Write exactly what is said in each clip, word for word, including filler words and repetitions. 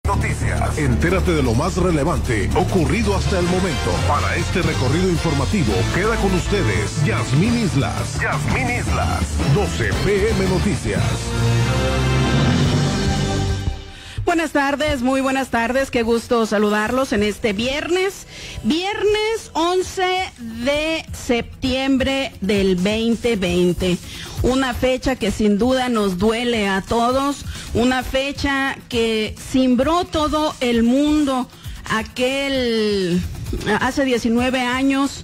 Noticias. Entérate de lo más relevante ocurrido hasta el momento. Para este recorrido informativo, queda con ustedes Yasmín Islas. Yasmín Islas. doce pe eme Noticias. Buenas tardes, muy buenas tardes, qué gusto saludarlos en este viernes, viernes once de septiembre del veinte veinte, una fecha que sin duda nos duele a todos, una fecha que cimbró todo el mundo, aquel, hace diecinueve años,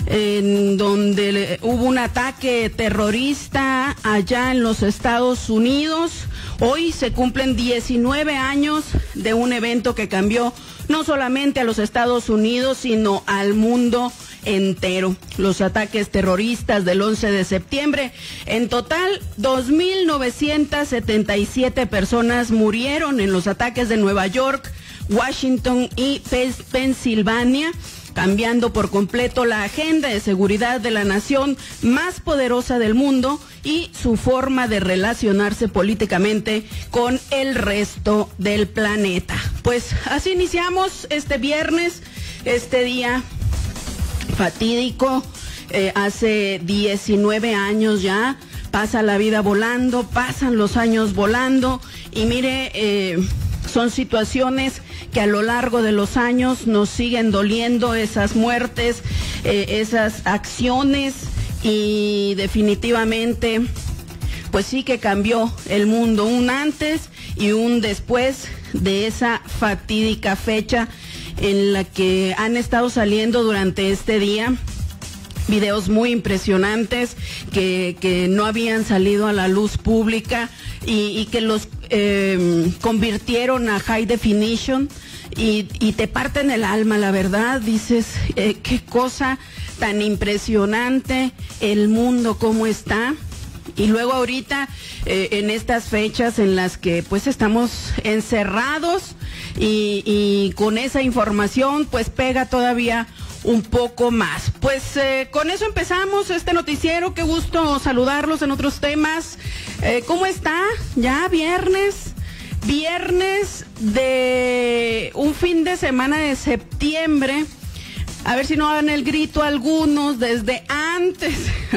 en donde hubo un ataque terrorista allá en los Estados Unidos. Hoy se cumplen diecinueve años de un evento que cambió no solamente a los Estados Unidos, sino al mundo entero. Los ataques terroristas del once de septiembre. En total, dos mil novecientas setenta y siete personas murieron en los ataques de Nueva York, Washington y Pensilvania, cambiando por completo la agenda de seguridad de la nación más poderosa del mundo y su forma de relacionarse políticamente con el resto del planeta. Pues así iniciamos este viernes, este día fatídico, eh, hace diecinueve años ya, pasa la vida volando, pasan los años volando y mire, eh, son situaciones que a lo largo de los años nos siguen doliendo, esas muertes, eh, esas acciones, y definitivamente pues sí que cambió el mundo, un antes y un después de esa fatídica fecha en la que han estado saliendo durante este día videos muy impresionantes que, que no habían salido a la luz pública y, y que los eh, convirtieron a high definition y, y te parten el alma, la verdad, dices, eh, qué cosa tan impresionante, el mundo cómo está. Y luego ahorita, eh, en estas fechas en las que pues estamos encerrados y, y con esa información pues pega todavía un poco más. Pues eh, con eso empezamos este noticiero, qué gusto saludarlos en otros temas. Eh, ¿Cómo está? Ya viernes, viernes de un fin de semana de septiembre. A ver si no hagan el grito algunos desde antes,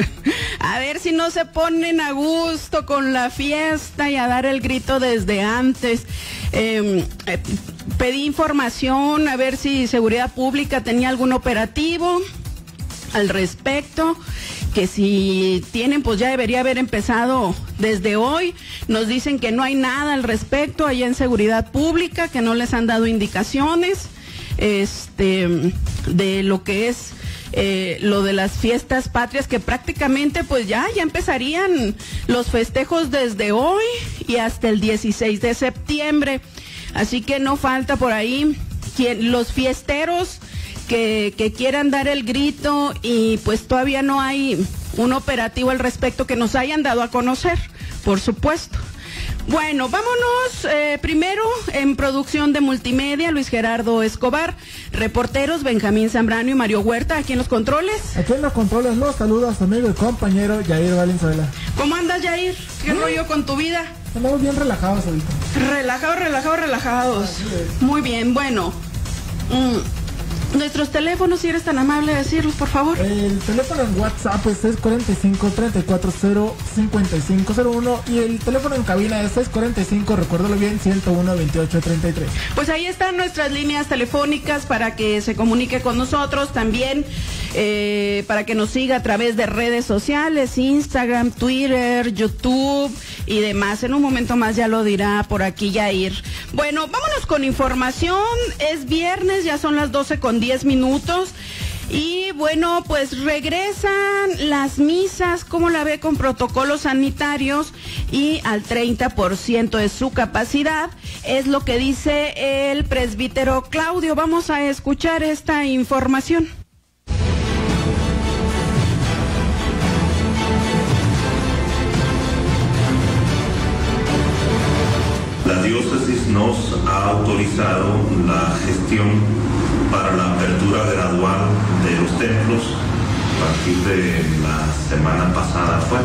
a ver si no se ponen a gusto con la fiesta y a dar el grito desde antes. Eh, eh, pedí información a ver si Seguridad Pública tenía algún operativo al respecto, que si tienen pues ya debería haber empezado desde hoy. Nos dicen que no hay nada al respecto allá en Seguridad Pública, que no les han dado indicaciones este de lo que es eh, lo de las fiestas patrias, que prácticamente pues ya ya empezarían los festejos desde hoy y hasta el dieciséis de septiembre, así que no falta por ahí quien, los fiesteros que, que quieran dar el grito, y pues todavía no hay un operativo al respecto que nos hayan dado a conocer, por supuesto. Bueno, vámonos eh, primero en producción de multimedia, Luis Gerardo Escobar, reporteros Benjamín Zambrano y Mario Huerta, aquí en los controles. Aquí en los controles los saluda a su amigo y compañero Yair Valenzuela. ¿Cómo andas, Yair? ¿Qué ¿Mm? rollo con tu vida? Andamos bien relajados ahorita. Relajados, relajados, relajados. Muy bien, bueno. Mm. Nuestros teléfonos, si eres tan amable de decirlos, por favor. El teléfono en WhatsApp es seis cuatro cinco, tres cuatro cero, cinco cinco cero uno y el teléfono en cabina es seis cuatro cinco, recuérdalo bien, ciento uno, veintiocho treinta y tres. Pues ahí están nuestras líneas telefónicas para que se comunique con nosotros, también eh, para que nos siga a través de redes sociales, Instagram, Twitter, YouTube y demás. En un momento más ya lo dirá por aquí Yair. Bueno, vámonos con información. Es viernes, ya son las doce con diez minutos. Y bueno, pues regresan las misas, ¿cómo la ve? Con protocolos sanitarios y al treinta por ciento de su capacidad, es lo que dice el presbítero Claudio. Vamos a escuchar esta información. La diócesis nos ha autorizado la gestión para la apertura gradual de los templos a partir de la semana pasada fue,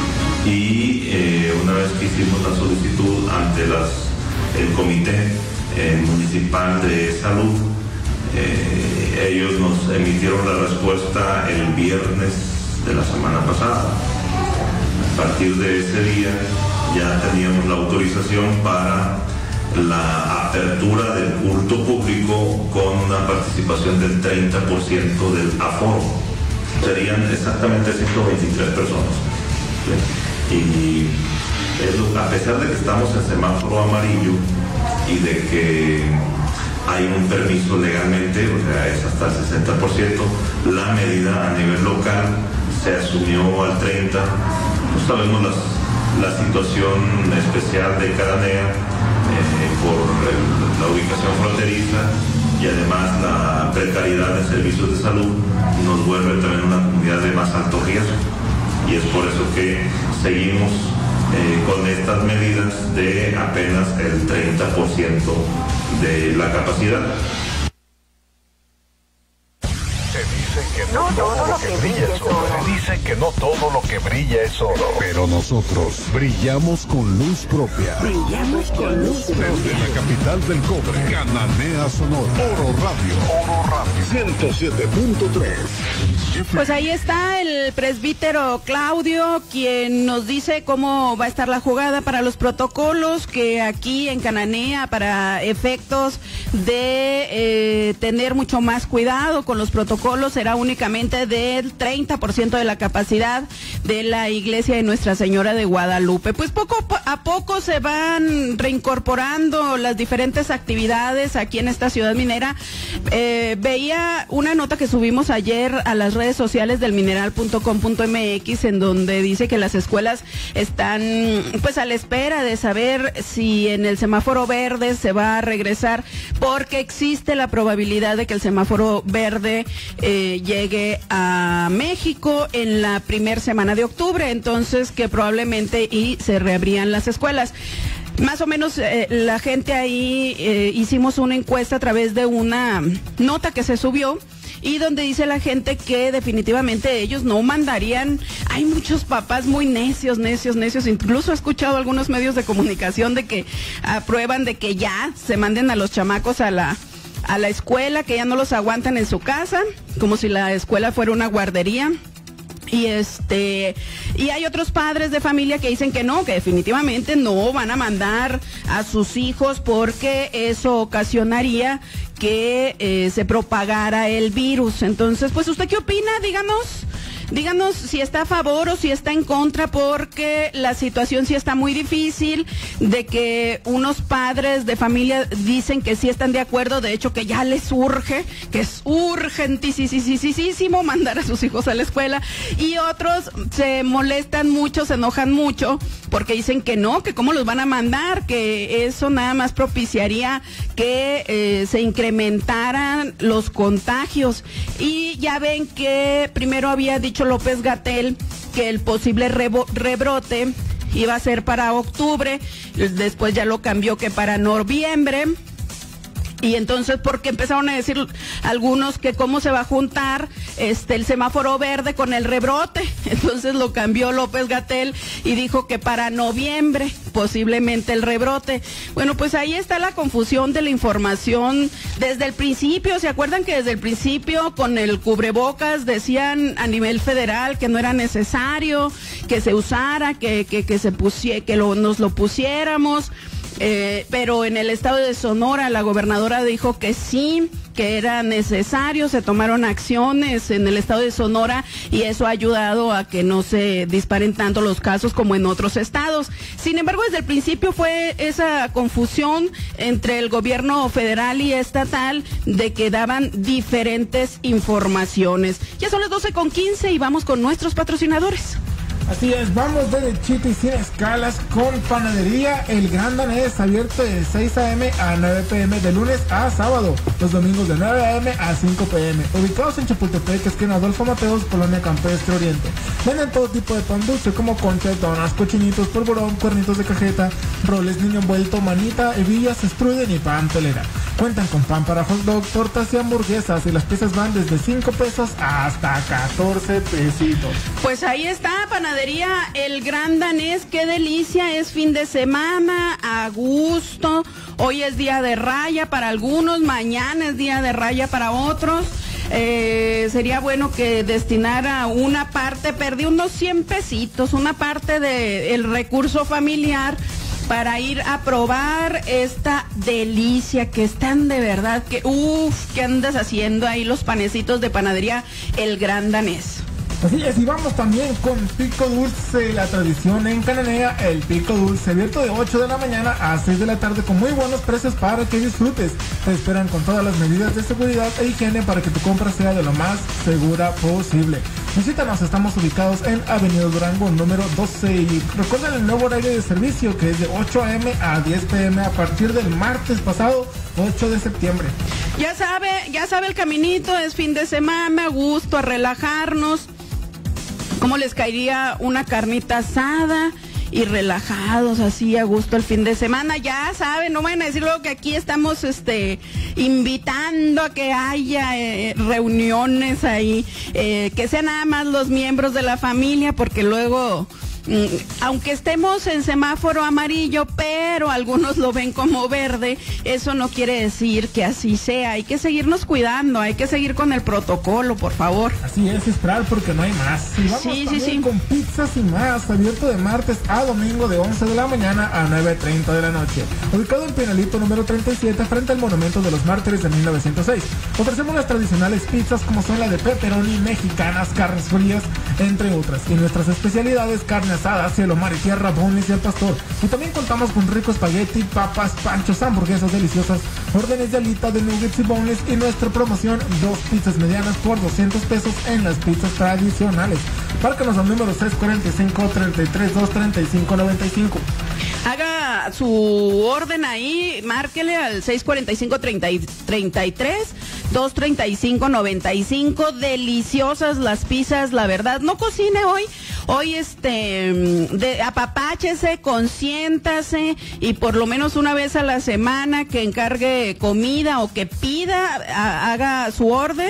y eh, una vez que hicimos la solicitud ante las, el comité eh, municipal de salud. Eh, ellos nos emitieron la respuesta el viernes de la semana pasada. A partir de ese día ya teníamos la autorización para la apertura del culto público con una participación del treinta por ciento del aforo. Serían exactamente ciento veintitrés personas. ¿Sí? Y es lo, a pesar de que estamos en semáforo amarillo y de que hay un permiso legalmente, o sea, es hasta el sesenta por ciento, la medida a nivel local se asumió al treinta por ciento. No sabemos las, la situación especial de Cananea eh, por el, la ubicación fronteriza y además la precariedad en servicios de salud nos vuelve también una comunidad de más alto riesgo. Y es por eso que seguimos eh, con estas medidas de apenas el treinta por ciento de la capacidad. Se dice que no, no todo lo que brilla es oro. Se dice que no todo lo que brilla es oro. Pero nosotros brillamos con luz propia. Brillamos con luz propia. Desde la capital del cobre, Cananea Sonora. Oro Radio. Oro Radio. ciento siete punto tres. Pues ahí está el presbítero Claudio, quien nos dice cómo va a estar la jugada para los protocolos, que aquí en Cananea, para efectos de eh, tener mucho más cuidado con los protocolos, será únicamente del treinta por ciento de la capacidad de la iglesia de Nuestra Señora de Guadalupe. Pues poco a poco se van reincorporando las diferentes actividades aquí en esta ciudad minera. Eh, veía una nota que subimos ayer a las redes sociales del mineral punto com punto m x, en donde dice que las escuelas están pues a la espera de saber si en el semáforo verde se va a regresar, porque existe la probabilidad de que el semáforo verde eh, llegue a México en la primera semana de octubre, entonces que probablemente y se reabrían las escuelas. Más o menos eh, la gente ahí eh, hicimos una encuesta a través de una nota que se subió, y donde dice la gente que definitivamente ellos no mandarían. Hay muchos papás muy necios, necios, necios. Incluso he escuchado algunos medios de comunicación de que aprueban de que ya se manden a los chamacos a la a la escuela, que ya no los aguantan en su casa, como si la escuela fuera una guardería. Y este y hay otros padres de familia que dicen que no, que definitivamente no van a mandar a sus hijos porque eso ocasionaría que eh, se propagara el virus. Entonces, pues, ¿usted qué opina? Díganos. Díganos si está a favor o si está en contra, porque la situación sí está muy difícil, de que unos padres de familia dicen que sí están de acuerdo, de hecho que ya les urge, que es urgentísimo mandar a sus hijos a la escuela, y otros se molestan mucho, se enojan mucho, porque dicen que no, que cómo los van a mandar, que eso nada más propiciaría que eh, se incrementaran los contagios. Y ya ven que primero había dicho López-Gatell que el posible rebo- rebrote iba a ser para octubre, después ya lo cambió que para noviembre. Y entonces, porque empezaron a decir algunos que cómo se va a juntar este el semáforo verde con el rebrote, entonces lo cambió López-Gatell y dijo que para noviembre posiblemente el rebrote. Bueno, pues ahí está la confusión de la información desde el principio. ¿Se acuerdan que desde el principio con el cubrebocas decían a nivel federal que no era necesario que se usara, que que que se pusie, que lo, nos lo pusiéramos? Eh, pero en el estado de Sonora la gobernadora dijo que sí, que era necesario, se tomaron acciones en el estado de Sonora y eso ha ayudado a que no se disparen tanto los casos como en otros estados. Sin embargo, desde el principio fue esa confusión entre el gobierno federal y estatal de que daban diferentes informaciones. Ya son las doce con quince y vamos con nuestros patrocinadores. Así es, vamos de derechito y sin escalas con Panadería El Gran Danés, abierto de seis a eme a nueve pe eme de lunes a sábado, los domingos de nueve a eme a cinco pe eme, ubicados en Chapultepec, esquina Adolfo Mateos, Colonia Campestre Oriente. Venden todo tipo de pan dulce como conchas, donas, cochinitos, polvorón, cuernitos de cajeta, roles, niño envuelto, manita, hebillas, strudel y pan telera. Cuentan con pan para hot dog, tortas y hamburguesas, y las piezas van desde cinco pesos hasta catorce pesitos. Pues ahí está, Panadería El Gran Danés, qué delicia, es fin de semana, a gusto, Hoy es día de raya para algunos, mañana es día de raya para otros. Eh, sería bueno que destinara una parte, perdí unos cien pesitos, una parte del recurso familiar para ir a probar esta delicia que están de verdad, que uff, ¿qué andas haciendo ahí los panecitos de panadería El Gran Danés? Así es, y vamos también con Pico Dulce, la tradición en Cananea, el Pico Dulce, abierto de ocho de la mañana a seis de la tarde con muy buenos precios para que disfrutes. Te esperan con todas las medidas de seguridad e higiene para que tu compra sea de lo más segura posible. Visítanos, estamos ubicados en Avenida Durango, número doce, y recuerden el nuevo horario de servicio que es de ocho a eme a diez pe eme a partir del martes pasado, ocho de septiembre. Ya sabe, ya sabe el caminito, es fin de semana, a gusto, a relajarnos. ¿Cómo les caería una carnita asada y relajados así a gusto el fin de semana? Ya saben, no vayan a decir luego que aquí estamos este invitando a que haya eh, reuniones ahí, eh, que sean nada más los miembros de la familia, porque luego, mm, aunque estemos en semáforo amarillo, pero algunos lo ven como verde, eso no quiere decir que así sea. Hay que seguirnos cuidando, hay que seguir con el protocolo, por favor. Así es, esperar porque no hay más. Y vamos sí, también sí, sí. con Pizzas y Más, abierto de martes a domingo de once de la mañana a nueve treinta de la noche. Ubicado en Pinalito número treinta y siete, frente al Monumento de los Mártires de mil novecientos seis. Ofrecemos las tradicionales pizzas como son la de pepperoni, mexicanas, carnes frías, entre otras. Y nuestras especialidades, carne asada, cielo, mar y tierra, boneless y al pastor. Y también contamos con rico espagueti, papas, panchos, hamburguesas deliciosas, órdenes de alita, de nuggets y boneless, y nuestra promoción, dos pizzas medianas por doscientos pesos en las pizzas tradicionales. Márcanos al número seis cuarenta y cinco, treinta y tres, dos treinta y cinco, noventa y cinco. Haga su orden ahí, márquele al seis cuarenta y cinco, treinta y tres, dos treinta y cinco, noventa y cinco. Deliciosas las pizzas, la verdad. No cocine hoy. Hoy este de, apapáchese, consiéntase, y por lo menos una vez a la semana que encargue comida o que pida, a, haga su orden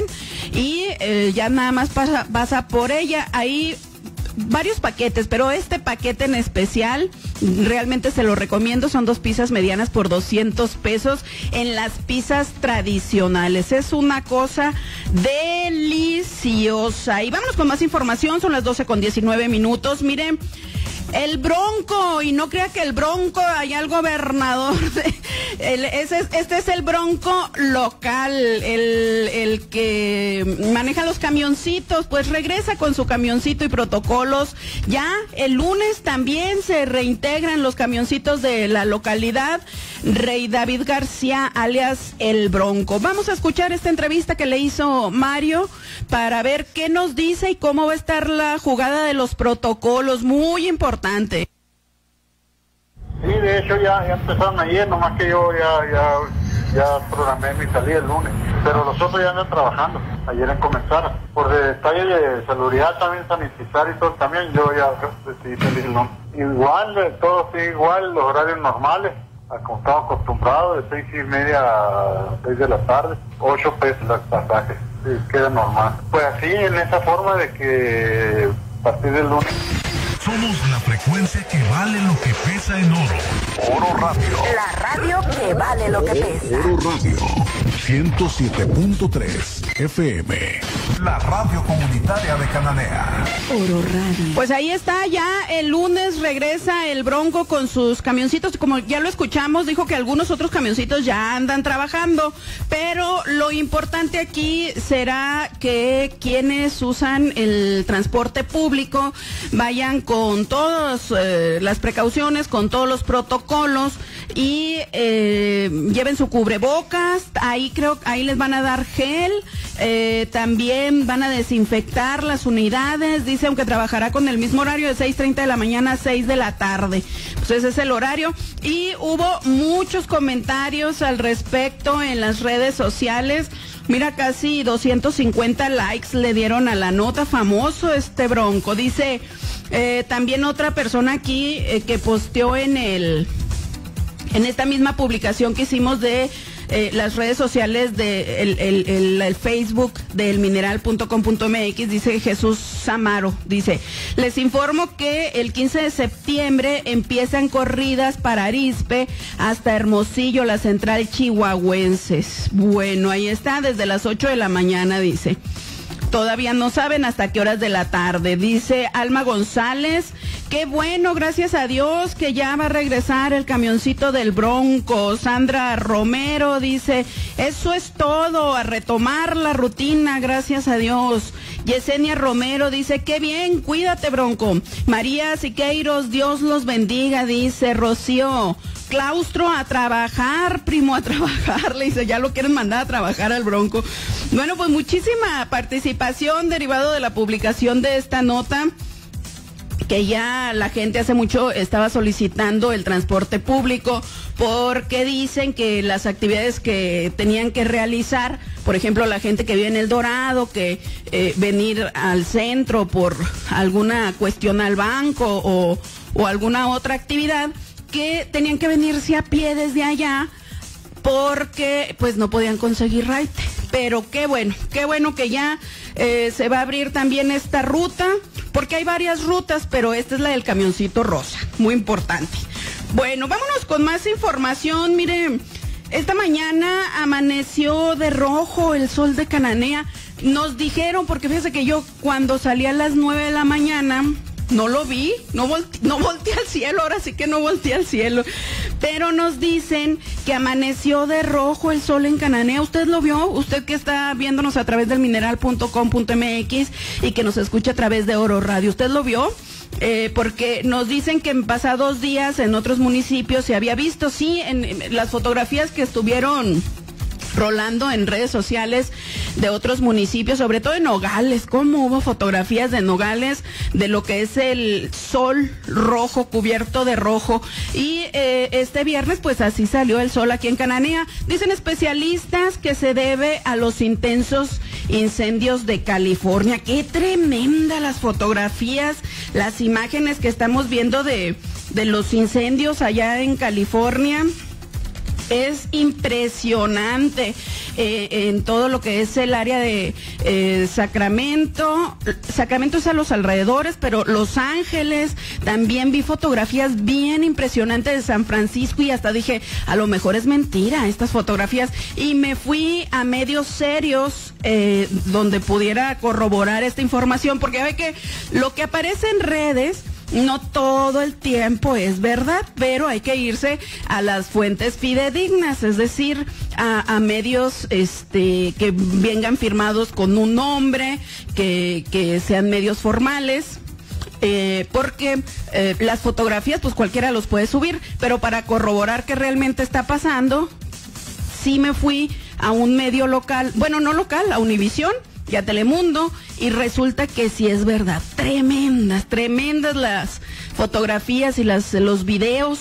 y eh, ya nada más pasa, pasa por ella. Ahí varios paquetes, pero este paquete en especial realmente se lo recomiendo. Son dos pizzas medianas por doscientos pesos en las pizzas tradicionales. Es una cosa deliciosa. Y vámonos con más información. Son las doce con diecinueve minutos. Miren, el Bronco, y no crea que el Bronco allá el gobernador, el, ese, este es el Bronco local, el, el que maneja los camioncitos, pues regresa con su camioncito y protocolos. Ya el lunes también se reintegran los camioncitos de la localidad. Rey David García, alias el Bronco. Vamos a escuchar esta entrevista que le hizo Mario para ver qué nos dice y cómo va a estar la jugada de los protocolos, muy importante. Sí, de hecho ya, ya empezaron ayer, nomás que yo ya, ya, ya programé mi salida el lunes, pero los otros ya andan trabajando, ayer en comenzar. Por detalle de salubridad también, sanitizar y todo, también yo ya decidí salir el lunes. Igual, todo sigue igual, los horarios normales, como estamos acostumbrados, de seis y media a seis de la tarde, ocho pesos los pasajes, sí, queda normal. Pues así, en esa forma de que a partir del lunes... Somos la frecuencia que vale lo que pesa en oro. Oro Radio. La radio que vale lo que pesa. Oro Radio. ciento siete punto tres F M. La radio comunitaria de Cananea. Oro Radio. Pues ahí está, ya el lunes regresa el Bronco con sus camioncitos. Como ya lo escuchamos, dijo que algunos otros camioncitos ya andan trabajando. Pero lo importante aquí será que quienes usan el transporte público vayan con con todas eh, las precauciones, con todos los protocolos, y eh, lleven su cubrebocas. Ahí creo, ahí les van a dar gel, eh, también van a desinfectar las unidades. Dice, aunque trabajará con el mismo horario de seis treinta de la mañana a seis de la tarde. Pues ese es el horario. Y hubo muchos comentarios al respecto en las redes sociales. Mira, casi doscientos cincuenta likes le dieron a la nota. Famoso este Bronco. Dice, eh, también otra persona aquí eh, que posteó en el, en esta misma publicación que hicimos de eh, las redes sociales de el, el, el, el Facebook del mineral punto com punto m x, dice Jesús Samaro, dice, les informo que el quince de septiembre empiezan corridas para Arizpe hasta Hermosillo, la central chihuahuenses. Bueno, ahí está, desde las ocho de la mañana, dice. Todavía no saben hasta qué horas de la tarde. Dice Alma González, qué bueno, gracias a Dios que ya va a regresar el camioncito del Bronco. Sandra Romero dice, eso es todo, a retomar la rutina, gracias a Dios. Yesenia Romero dice, qué bien, cuídate, Bronco. María Siqueiros, Dios los bendiga, dice Rocío. Claustro, a trabajar, primo, a trabajar, le dice, ya lo quieren mandar a trabajar al Bronco. Bueno, pues muchísima participación derivado de la publicación de esta nota, que ya la gente hace mucho estaba solicitando el transporte público, porque dicen que las actividades que tenían que realizar, por ejemplo, la gente que vive en El Dorado, que eh, venir al centro por alguna cuestión al banco o, o alguna otra actividad, que tenían que venirse a pie desde allá porque pues no podían conseguir raite. Pero qué bueno, qué bueno que ya eh, se va a abrir también esta ruta, porque hay varias rutas, pero esta es la del camioncito rosa, muy importante. Bueno, vámonos con más información. Miren, esta mañana amaneció de rojo el sol de Cananea. Nos dijeron, porque fíjense que yo cuando salí a las nueve de la mañana no lo vi, no, volte, no volteé al cielo, ahora sí que no volteé al cielo, pero nos dicen que amaneció de rojo el sol en Cananea. ¿Usted lo vio? Usted que está viéndonos a través del mineral punto com punto m x y que nos escucha a través de Oro Radio, ¿usted lo vio? Eh, porque nos dicen que en pasados días en otros municipios se había visto, sí, en, en las fotografías que estuvieron rolando en redes sociales de otros municipios, sobre todo en Nogales, cómo hubo fotografías de Nogales, de lo que es el sol rojo, cubierto de rojo, y eh, este viernes pues así salió el sol aquí en Cananea. Dicen especialistas que se debe a los intensos incendios de California. Qué tremenda las fotografías, las imágenes que estamos viendo de, de los incendios allá en California. Es impresionante eh, en todo lo que es el área de eh, Sacramento. Sacramento es a los alrededores, pero Los Ángeles, también vi fotografías bien impresionantes de San Francisco y hasta dije, a lo mejor es mentira estas fotografías. Y me fui a medios serios eh, donde pudiera corroborar esta información, porque ve que lo que aparece en redes no todo el tiempo es verdad, pero hay que irse a las fuentes fidedignas, es decir, a, a medios este que vengan firmados con un nombre, que, que sean medios formales. Eh, porque eh, las fotografías pues cualquiera los puede subir, pero para corroborar que realmente está pasando, sí me fui a un medio local, bueno, no local, a Univisión y a Telemundo, y resulta que sí es verdad. Tremendas, tremendas las fotografías y las los videos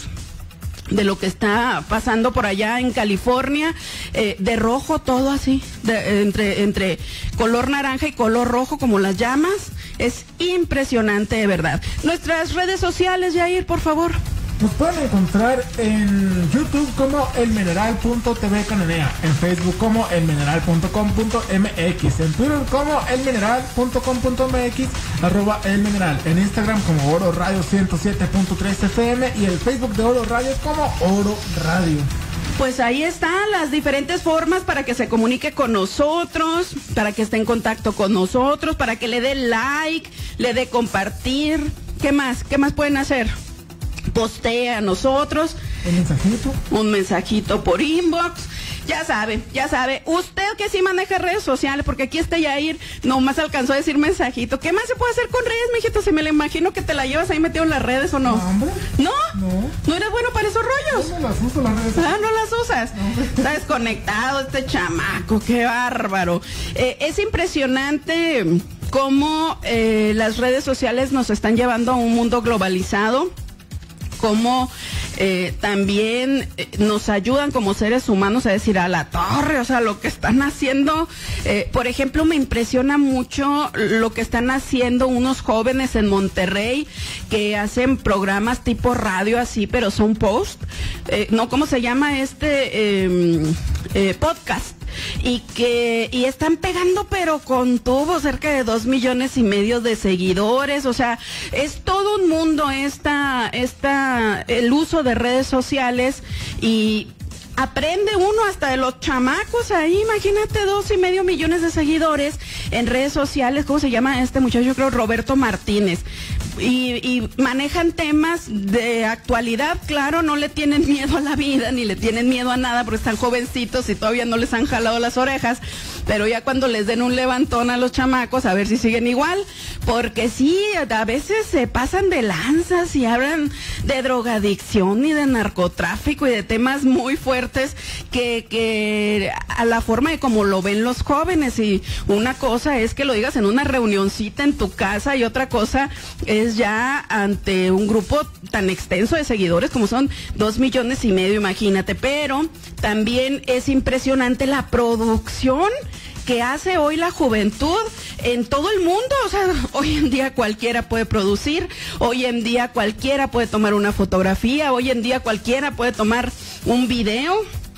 de lo que está pasando por allá en California, eh, de rojo todo así, de, entre, entre color naranja y color rojo como las llamas. Es impresionante de verdad. Nuestras redes sociales, Yair, por favor. Nos pueden encontrar en YouTube como el mineral punto t v Cananea, en Facebook como el mineral punto com punto m x, en Twitter como el mineral punto com punto m x, arroba el mineral, en Instagram como Oro Radio ciento siete punto tres F M y el Facebook de Oro Radio es como Oro Radio. Pues ahí están las diferentes formas para que se comunique con nosotros, para que esté en contacto con nosotros, para que le dé like, le dé compartir. ¿Qué más? ¿Qué más pueden hacer? Postea a nosotros. Un mensajito. Un mensajito por inbox. Ya sabe, ya sabe. Usted que sí maneja redes sociales, porque aquí está Yair, nomás alcanzó a decir mensajito. ¿Qué más se puede hacer con redes, mijito? Si me lo imagino que te la llevas ahí metido en las redes, ¿o no? No, hombre. ¿No? No. ¿No eres bueno para esos rollos? Yo no las uso las redes. Ah, ¿no las usas? No. Está desconectado este chamaco, qué bárbaro. Eh, es impresionante cómo eh, las redes sociales nos están llevando a un mundo globalizado, cómo eh, también eh, nos ayudan como seres humanos a decir a la torre, o sea, lo que están haciendo, eh, por ejemplo, me impresiona mucho lo que están haciendo unos jóvenes en Monterrey que hacen programas tipo radio así, pero son post, eh, no, ¿cómo se llama este? Eh, eh, podcast y que y están pegando pero con tubo, cerca de dos millones y medio de seguidores. O sea, es todo un mundo esta, esta, el uso de redes sociales, y aprende uno hasta de los chamacos ahí. Imagínate, dos y medio millones de seguidores en redes sociales. ¿Cómo se llama este muchacho? Yo creo Roberto Martínez. Y, y manejan temas de actualidad, claro, no le tienen miedo a la vida, ni le tienen miedo a nada, porque están jovencitos y todavía no les han jalado las orejas, pero ya cuando les den un levantón a los chamacos, a ver si siguen igual, porque sí, a veces se pasan de lanzas y hablan de drogadicción y de narcotráfico y de temas muy fuertes que, que a la forma de como lo ven los jóvenes. Y una cosa es que lo digas en una reunioncita en tu casa, y otra cosa es ya ante un grupo tan extenso de seguidores como son dos millones y medio, imagínate. Pero también es impresionante la producción que hace hoy la juventud en todo el mundo. O sea, hoy en día cualquiera puede producir, hoy en día cualquiera puede tomar una fotografía, hoy en día cualquiera puede tomar un video.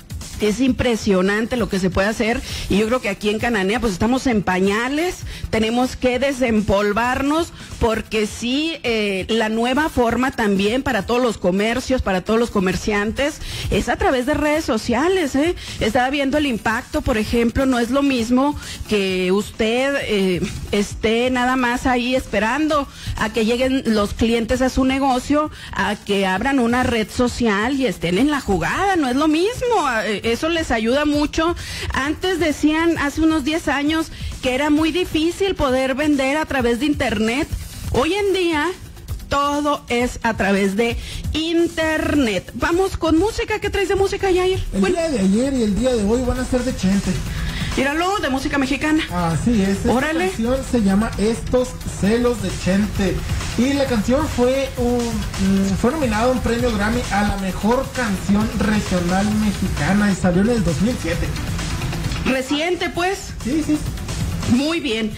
Es impresionante lo que se puede hacer, y yo creo que aquí en Cananea pues estamos en pañales, tenemos que desempolvarnos, porque sí, eh, la nueva forma también para todos los comercios, para todos los comerciantes, es a través de redes sociales, ¿eh? Estaba viendo el impacto, por ejemplo, no es lo mismo que usted eh, esté nada más ahí esperando a que lleguen los clientes a su negocio, a que abran una red social y estén en la jugada, no es lo mismo. Eso les ayuda mucho. Antes decían, hace unos diez años, que era muy difícil poder vender a través de internet. Hoy en día todo es a través de internet. Vamos con música. ¿Qué traes de música, Yair? El bueno. día de ayer y el día de hoy van a ser de Chente. Míralo, de música mexicana. Así es. Esta Órale. canción se llama Estos Celos de Chente. Y la canción fue un, fue nominada a un premio Grammy a la mejor canción regional mexicana, y salió en el dos mil siete. Reciente, pues. Sí, sí. Muy bien.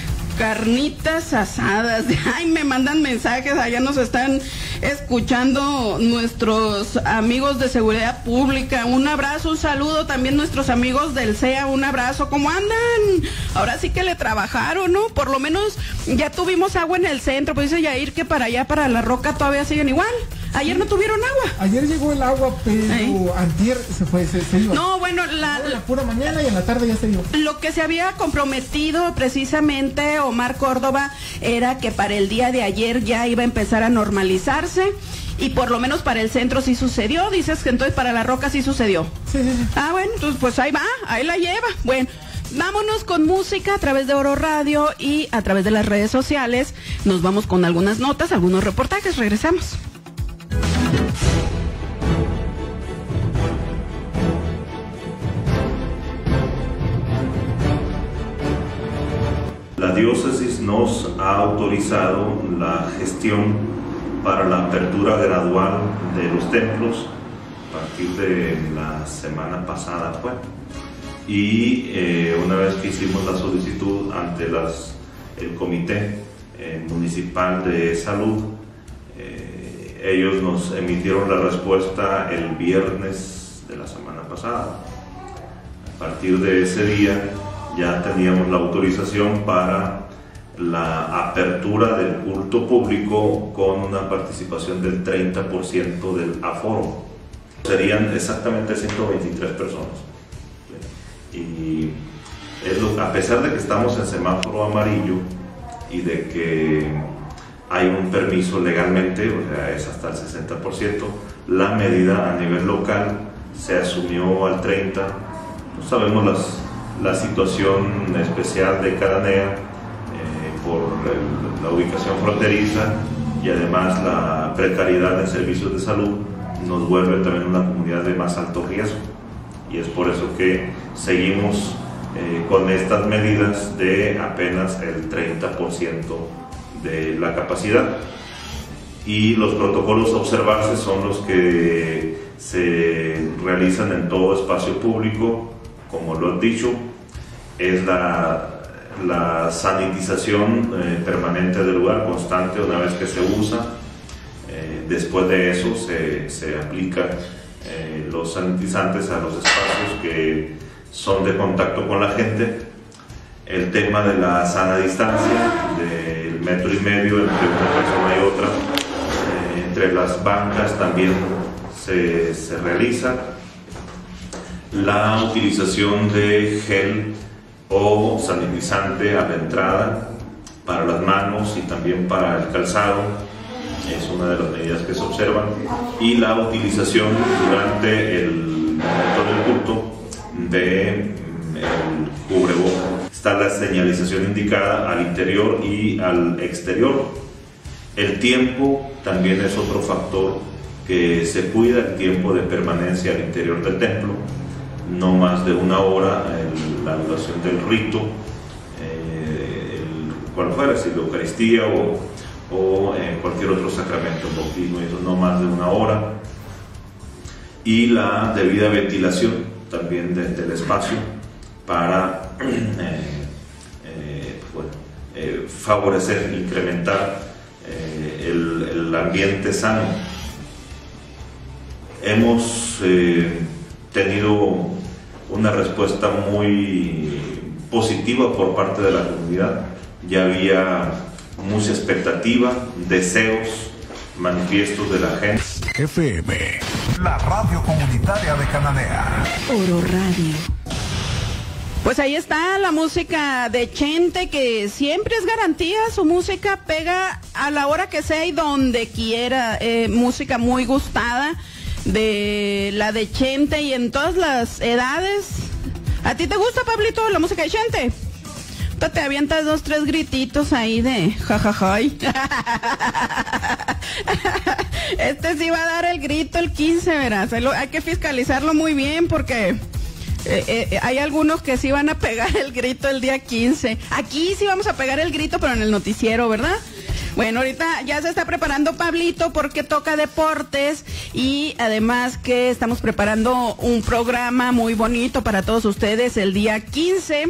Carnitas asadas. Ay, me mandan mensajes, allá nos están escuchando nuestros amigos de seguridad pública. Un abrazo, un saludo también nuestros amigos del C E A, un abrazo. ¿Cómo andan? Ahora sí que le trabajaron, ¿no? Por lo menos ya tuvimos agua en el centro, pues dice Yair que para allá, para La Roca, todavía siguen igual. Ayer no tuvieron agua. Ayer llegó el agua, pero ¿Eh? antier se fue, se, se iba. No, bueno, la, la pura mañana y en la tarde ya se iba. Lo que se había comprometido precisamente Omar Córdoba era que para el día de ayer ya iba a empezar a normalizarse, y por lo menos para el centro sí sucedió. Dices que entonces para La Roca sí sucedió. Sí, sí, sí. Ah, bueno, entonces pues ahí va, ahí la lleva. Bueno, vámonos con música a través de Oro Radio y a través de las redes sociales. Nos vamos con algunas notas, algunos reportajes. Regresamos. La diócesis nos ha autorizado la gestión para la apertura gradual de los templos a partir de la semana pasada, fue. Y eh, una vez que hicimos la solicitud ante las, el Comité eh, Municipal de Salud, eh, ellos nos emitieron la respuesta el viernes de la semana pasada. A partir de ese día ya teníamos la autorización para la apertura del culto público con una participación del treinta por ciento del aforo. Serían exactamente ciento veintitrés personas. Y es lo, a pesar de que estamos en semáforo amarillo y de que hay un permiso legalmente, o sea, es hasta el sesenta por ciento, la medida a nivel local se asumió al treinta por ciento. No sabemos las la situación especial de Cananea eh, por el, la ubicación fronteriza, y además la precariedad en servicios de salud nos vuelve también una comunidad de más alto riesgo, y es por eso que seguimos eh, con estas medidas de apenas el treinta por ciento de la capacidad, y los protocolos a observarse son los que se realizan en todo espacio público. Como lo han dicho, es la, la sanitización eh, permanente del lugar, constante una vez que se usa. Eh, después de eso se, se aplica eh, los sanitizantes a los espacios que son de contacto con la gente, el tema de la sana distancia, del metro y medio entre una persona y otra, eh, entre las bancas también se, se realiza, la utilización de gel o sanitizante a la entrada para las manos y también para el calzado, es una de las medidas que se observan, y la utilización durante el momento del culto de el cubrebocas. Está la señalización indicada al interior y al exterior. El tiempo también es otro factor que se cuida, el tiempo de permanencia al interior del templo, no más de una hora, el, la duración del rito, eh, el, cual fuera, si la Eucaristía o, o eh, cualquier otro sacramento, bautismo, eso no más de una hora, y la debida ventilación también de, del espacio para eh, eh, bueno, eh, favorecer, incrementar eh, el, el ambiente sano. Hemos eh, tenido una respuesta muy positiva por parte de la comunidad. Ya había mucha expectativa, deseos, manifiestos de la gente. F M, la radio comunitaria de Cananea. Oro Radio. Pues ahí está la música de Chente, que siempre es garantía, su música pega a la hora que sea y donde quiera, eh, música muy gustada de la de Chente y en todas las edades. ¿A ti te gusta, Pablito, la música de Chente? Te avientas dos, tres grititos ahí de jajajay. Este sí va a dar el grito el quince, verás. Hay que fiscalizarlo muy bien porque eh, eh, hay algunos que sí van a pegar el grito el día quince. Aquí sí vamos a pegar el grito, pero en el noticiero, ¿verdad? Bueno, ahorita ya se está preparando Pablito porque toca deportes y además que estamos preparando un programa muy bonito para todos ustedes el día quince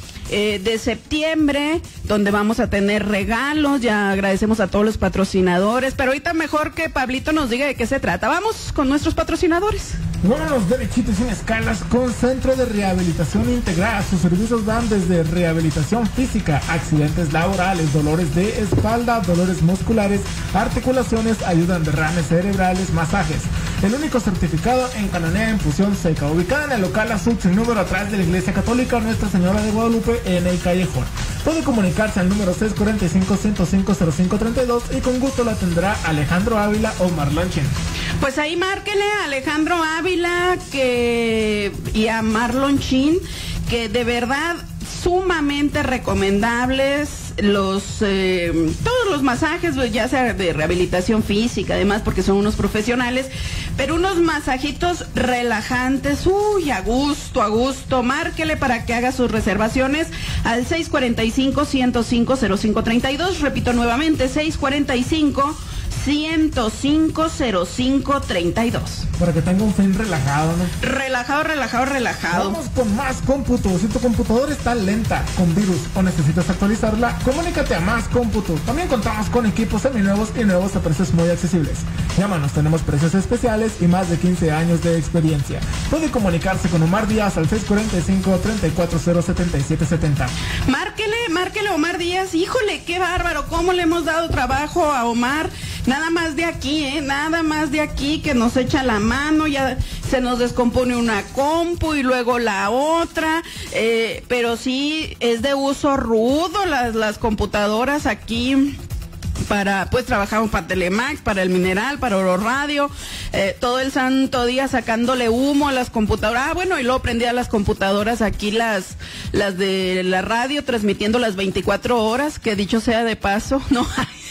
eh, de septiembre, donde vamos a tener regalos. Ya agradecemos a todos los patrocinadores, pero ahorita mejor que Pablito nos diga de qué se trata. Vamos con nuestros patrocinadores. Vámonos derechito y sin escalas con Centro de Rehabilitación Integral. Sus servicios van desde rehabilitación física, accidentes laborales, dolores de espalda, dolores musculares, articulaciones, ayuda en derrames cerebrales, masajes. El único certificado en Cananea en fusión seca, ubicada en el local azul sin número atrás de la Iglesia Católica Nuestra Señora de Guadalupe en el Callejón. Puede comunicarse al número seis cuatro cinco, uno cero cinco, cero cinco tres dos y con gusto lo atenderá Alejandro Ávila o Marlon Chin. Pues ahí márquele a Alejandro Ávila que y a Marlon Chin, que de verdad sumamente recomendables los eh, todos los masajes, ya sea de rehabilitación física, además porque son unos profesionales, pero unos masajitos relajantes, uy, a gusto, a gusto. Márquele para que haga sus reservaciones al seis cuatro cinco, uno cero cinco, cero cinco tres dos, repito nuevamente, seis cuatro cinco, uno cero cinco, cero cinco tres dos. Para que tenga un fin relajado, ¿no? Relajado, relajado, relajado. Vamos con más cómputo. Si tu computadora está lenta, con virus o necesitas actualizarla, comunícate a Más Cómputo. También contamos con equipos seminuevos y nuevos a precios muy accesibles. Llámanos, tenemos precios especiales y más de quince años de experiencia. Puede comunicarse con Omar Díaz al seis cuatro cinco, tres cuatro cero, siete siete siete cero. Márquele, márquele a Omar Díaz. Híjole, qué bárbaro, cómo le hemos dado trabajo a Omar. Nada más de aquí, ¿eh? Nada más de aquí que nos echa la mano, ya se nos descompone una compu y luego la otra, eh, pero sí es de uso rudo las, las computadoras aquí. Para, pues trabajamos para Telemax, para El Mineral, para Oro Radio, eh, todo el santo día sacándole humo a las computadoras. Ah, bueno, y luego prendía las computadoras aquí, las, las de la radio, transmitiendo las veinticuatro horas, que dicho sea de paso, no,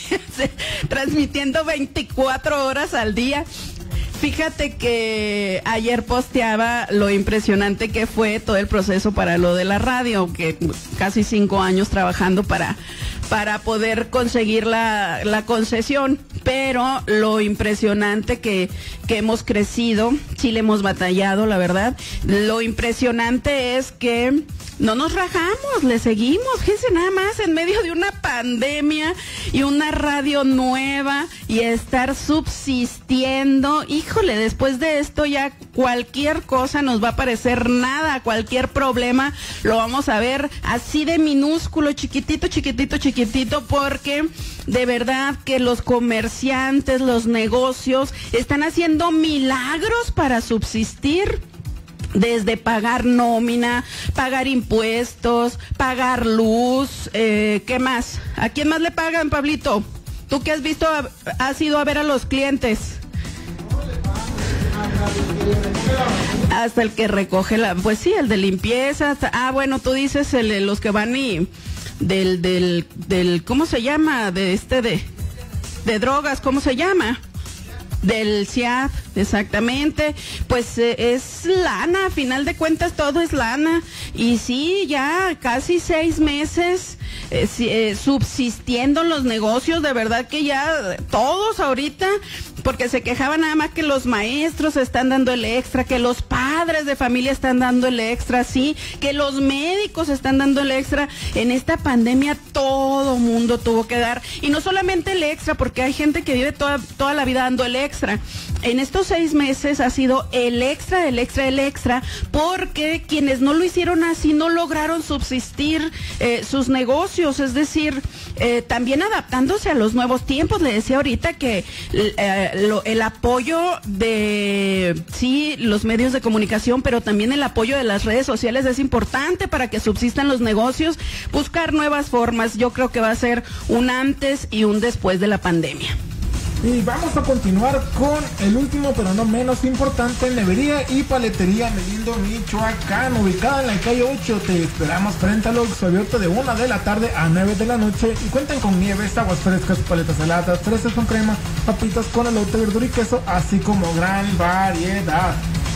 transmitiendo veinticuatro horas al día. Fíjate que ayer posteaba lo impresionante que fue todo el proceso para lo de la radio, que casi cinco años trabajando para, para poder conseguir la, la concesión, pero lo impresionante que, que hemos crecido, sí le hemos batallado, la verdad. Lo impresionante es que no nos rajamos, le seguimos. Fíjense nada más, en medio de una pandemia y una radio nueva y estar subsistiendo. Híjole, después de esto ya cualquier cosa nos va a parecer nada, cualquier problema lo vamos a ver así de minúsculo, chiquitito, chiquitito, chiquitito, porque de verdad que los comerciantes, los negocios están haciendo milagros para subsistir. Desde pagar nómina, pagar impuestos, pagar luz, eh, ¿qué más? ¿A quién más le pagan, Pablito? ¿Tú qué has visto, has ido a ver a los clientes? Hasta el que recoge la, pues sí, el de limpieza, hasta, ah, bueno, tú dices el, los que van y del, del, del, ¿cómo se llama? De este, de, de drogas, ¿cómo se llama? Del C I A D, exactamente. Pues eh, es lana, a final de cuentas todo es lana. Y sí, ya casi seis meses eh, eh, subsistiendo los negocios, de verdad que ya todos ahorita, porque se quejaban nada más que los maestros están dando el extra, que los padres de familia están dando el extra, sí, que los médicos están dando el extra. En esta pandemia todo mundo tuvo que dar, y no solamente el extra, porque hay gente que vive toda, toda la vida dando el extra. En estos seis meses ha sido el extra, el extra, el extra, porque quienes no lo hicieron así no lograron subsistir eh, sus negocios, es decir, eh, también adaptándose a los nuevos tiempos. Le decía ahorita que eh, lo, el apoyo de, sí, los medios de comunicación, pero también el apoyo de las redes sociales es importante para que subsistan los negocios, buscar nuevas formas. Yo creo que va a ser un antes y un después de la pandemia. Y vamos a continuar con el último, pero no menos importante, Nevería y Paletería Melindo, Michoacán, ubicada en la calle ocho. Te esperamos frente al Oxxo, abierto de una de la tarde a nueve de la noche, y cuentan con nieves, aguas frescas, paletas saladas, fresas con crema, papitas con elote, verdura y queso, así como gran variedad.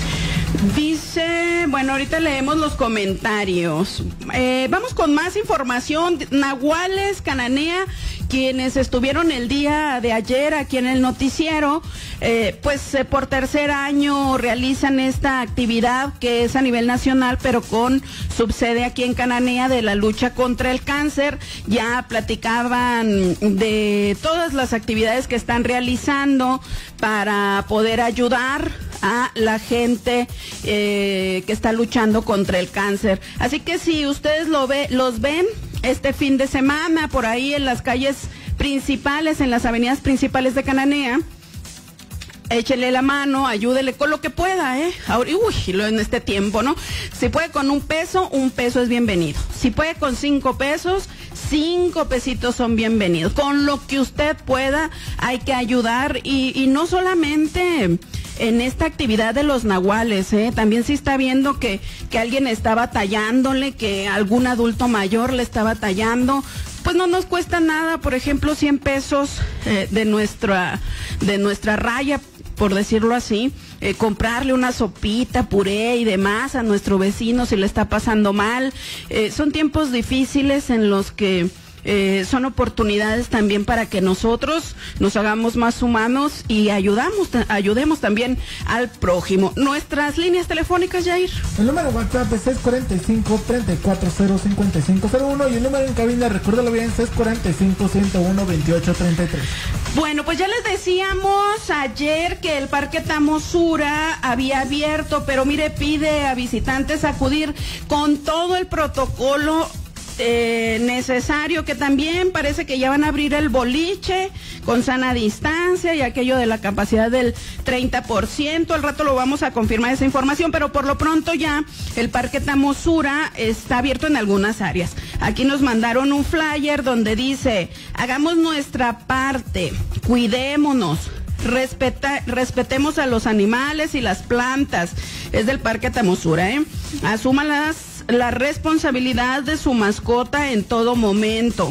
Dice, bueno, ahorita leemos los comentarios. Eh, vamos con más información. Nahuales Cananea, quienes estuvieron el día de ayer aquí en el noticiero, eh, pues eh, por tercer año realizan esta actividad que es a nivel nacional, pero con subsede aquí en Cananea, de la lucha contra el cáncer. Ya platicaban de todas las actividades que están realizando para poder ayudar a la gente eh, que está luchando contra el cáncer. Así que si ustedes lo ve, los ven este fin de semana por ahí en las calles principales, en las avenidas principales de Cananea, échele la mano, ayúdele con lo que pueda, ¿eh? Ahora, uy, en este tiempo, ¿no? Si puede con un peso, un peso es bienvenido. Si puede con cinco pesos, cinco pesitos son bienvenidos. Con lo que usted pueda, hay que ayudar, y, y no solamente en esta actividad de los nahuales, ¿eh? También se está viendo que, que alguien está batallándole, que algún adulto mayor le está batallando. Pues no nos cuesta nada, por ejemplo, cien pesos eh, de nuestra, de nuestra raya, por decirlo así, eh, comprarle una sopita, puré y demás a nuestro vecino si le está pasando mal. Eh, son tiempos difíciles en los que Eh, son oportunidades también para que nosotros nos hagamos más humanos y ayudamos, ayudemos también al prójimo. Nuestras líneas telefónicas, Jair. El número de WhatsApp es seis cuatro cinco, tres cuatro cero, cinco cinco cero uno, y el número en cabina, recuérdalo bien, seis cuatro cinco, ciento uno, veintiocho treinta y tres. Bueno, pues ya les decíamos ayer que el Parque Tamosura había abierto, pero mire, pide a visitantes acudir con todo el protocolo Eh, necesario, que también parece que ya van a abrir el boliche con sana distancia y aquello de la capacidad del treinta por ciento. Al rato lo vamos a confirmar esa información, pero por lo pronto ya el Parque Tamosura está abierto en algunas áreas. Aquí nos mandaron un flyer donde dice: hagamos nuestra parte, cuidémonos, Respeta, respetemos a los animales y las plantas. Es del Parque Tamosura, ¿eh? Asuma las, la responsabilidad de su mascota en todo momento.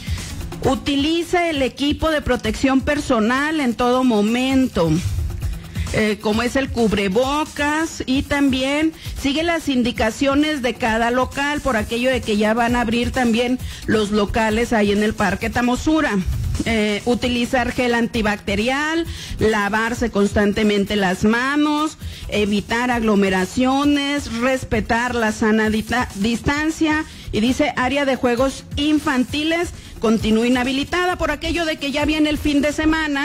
Utiliza el equipo de protección personal en todo momento, eh, como es el cubrebocas, y también sigue las indicaciones de cada local, por aquello de que ya van a abrir también los locales ahí en el Parque Tamosura. eh, utilizar gel antibacterial, lavarse constantemente las manos, evitar aglomeraciones, respetar la sana dita- distancia. Y dice, área de juegos infantiles continúa inhabilitada por aquello de que ya viene el fin de semana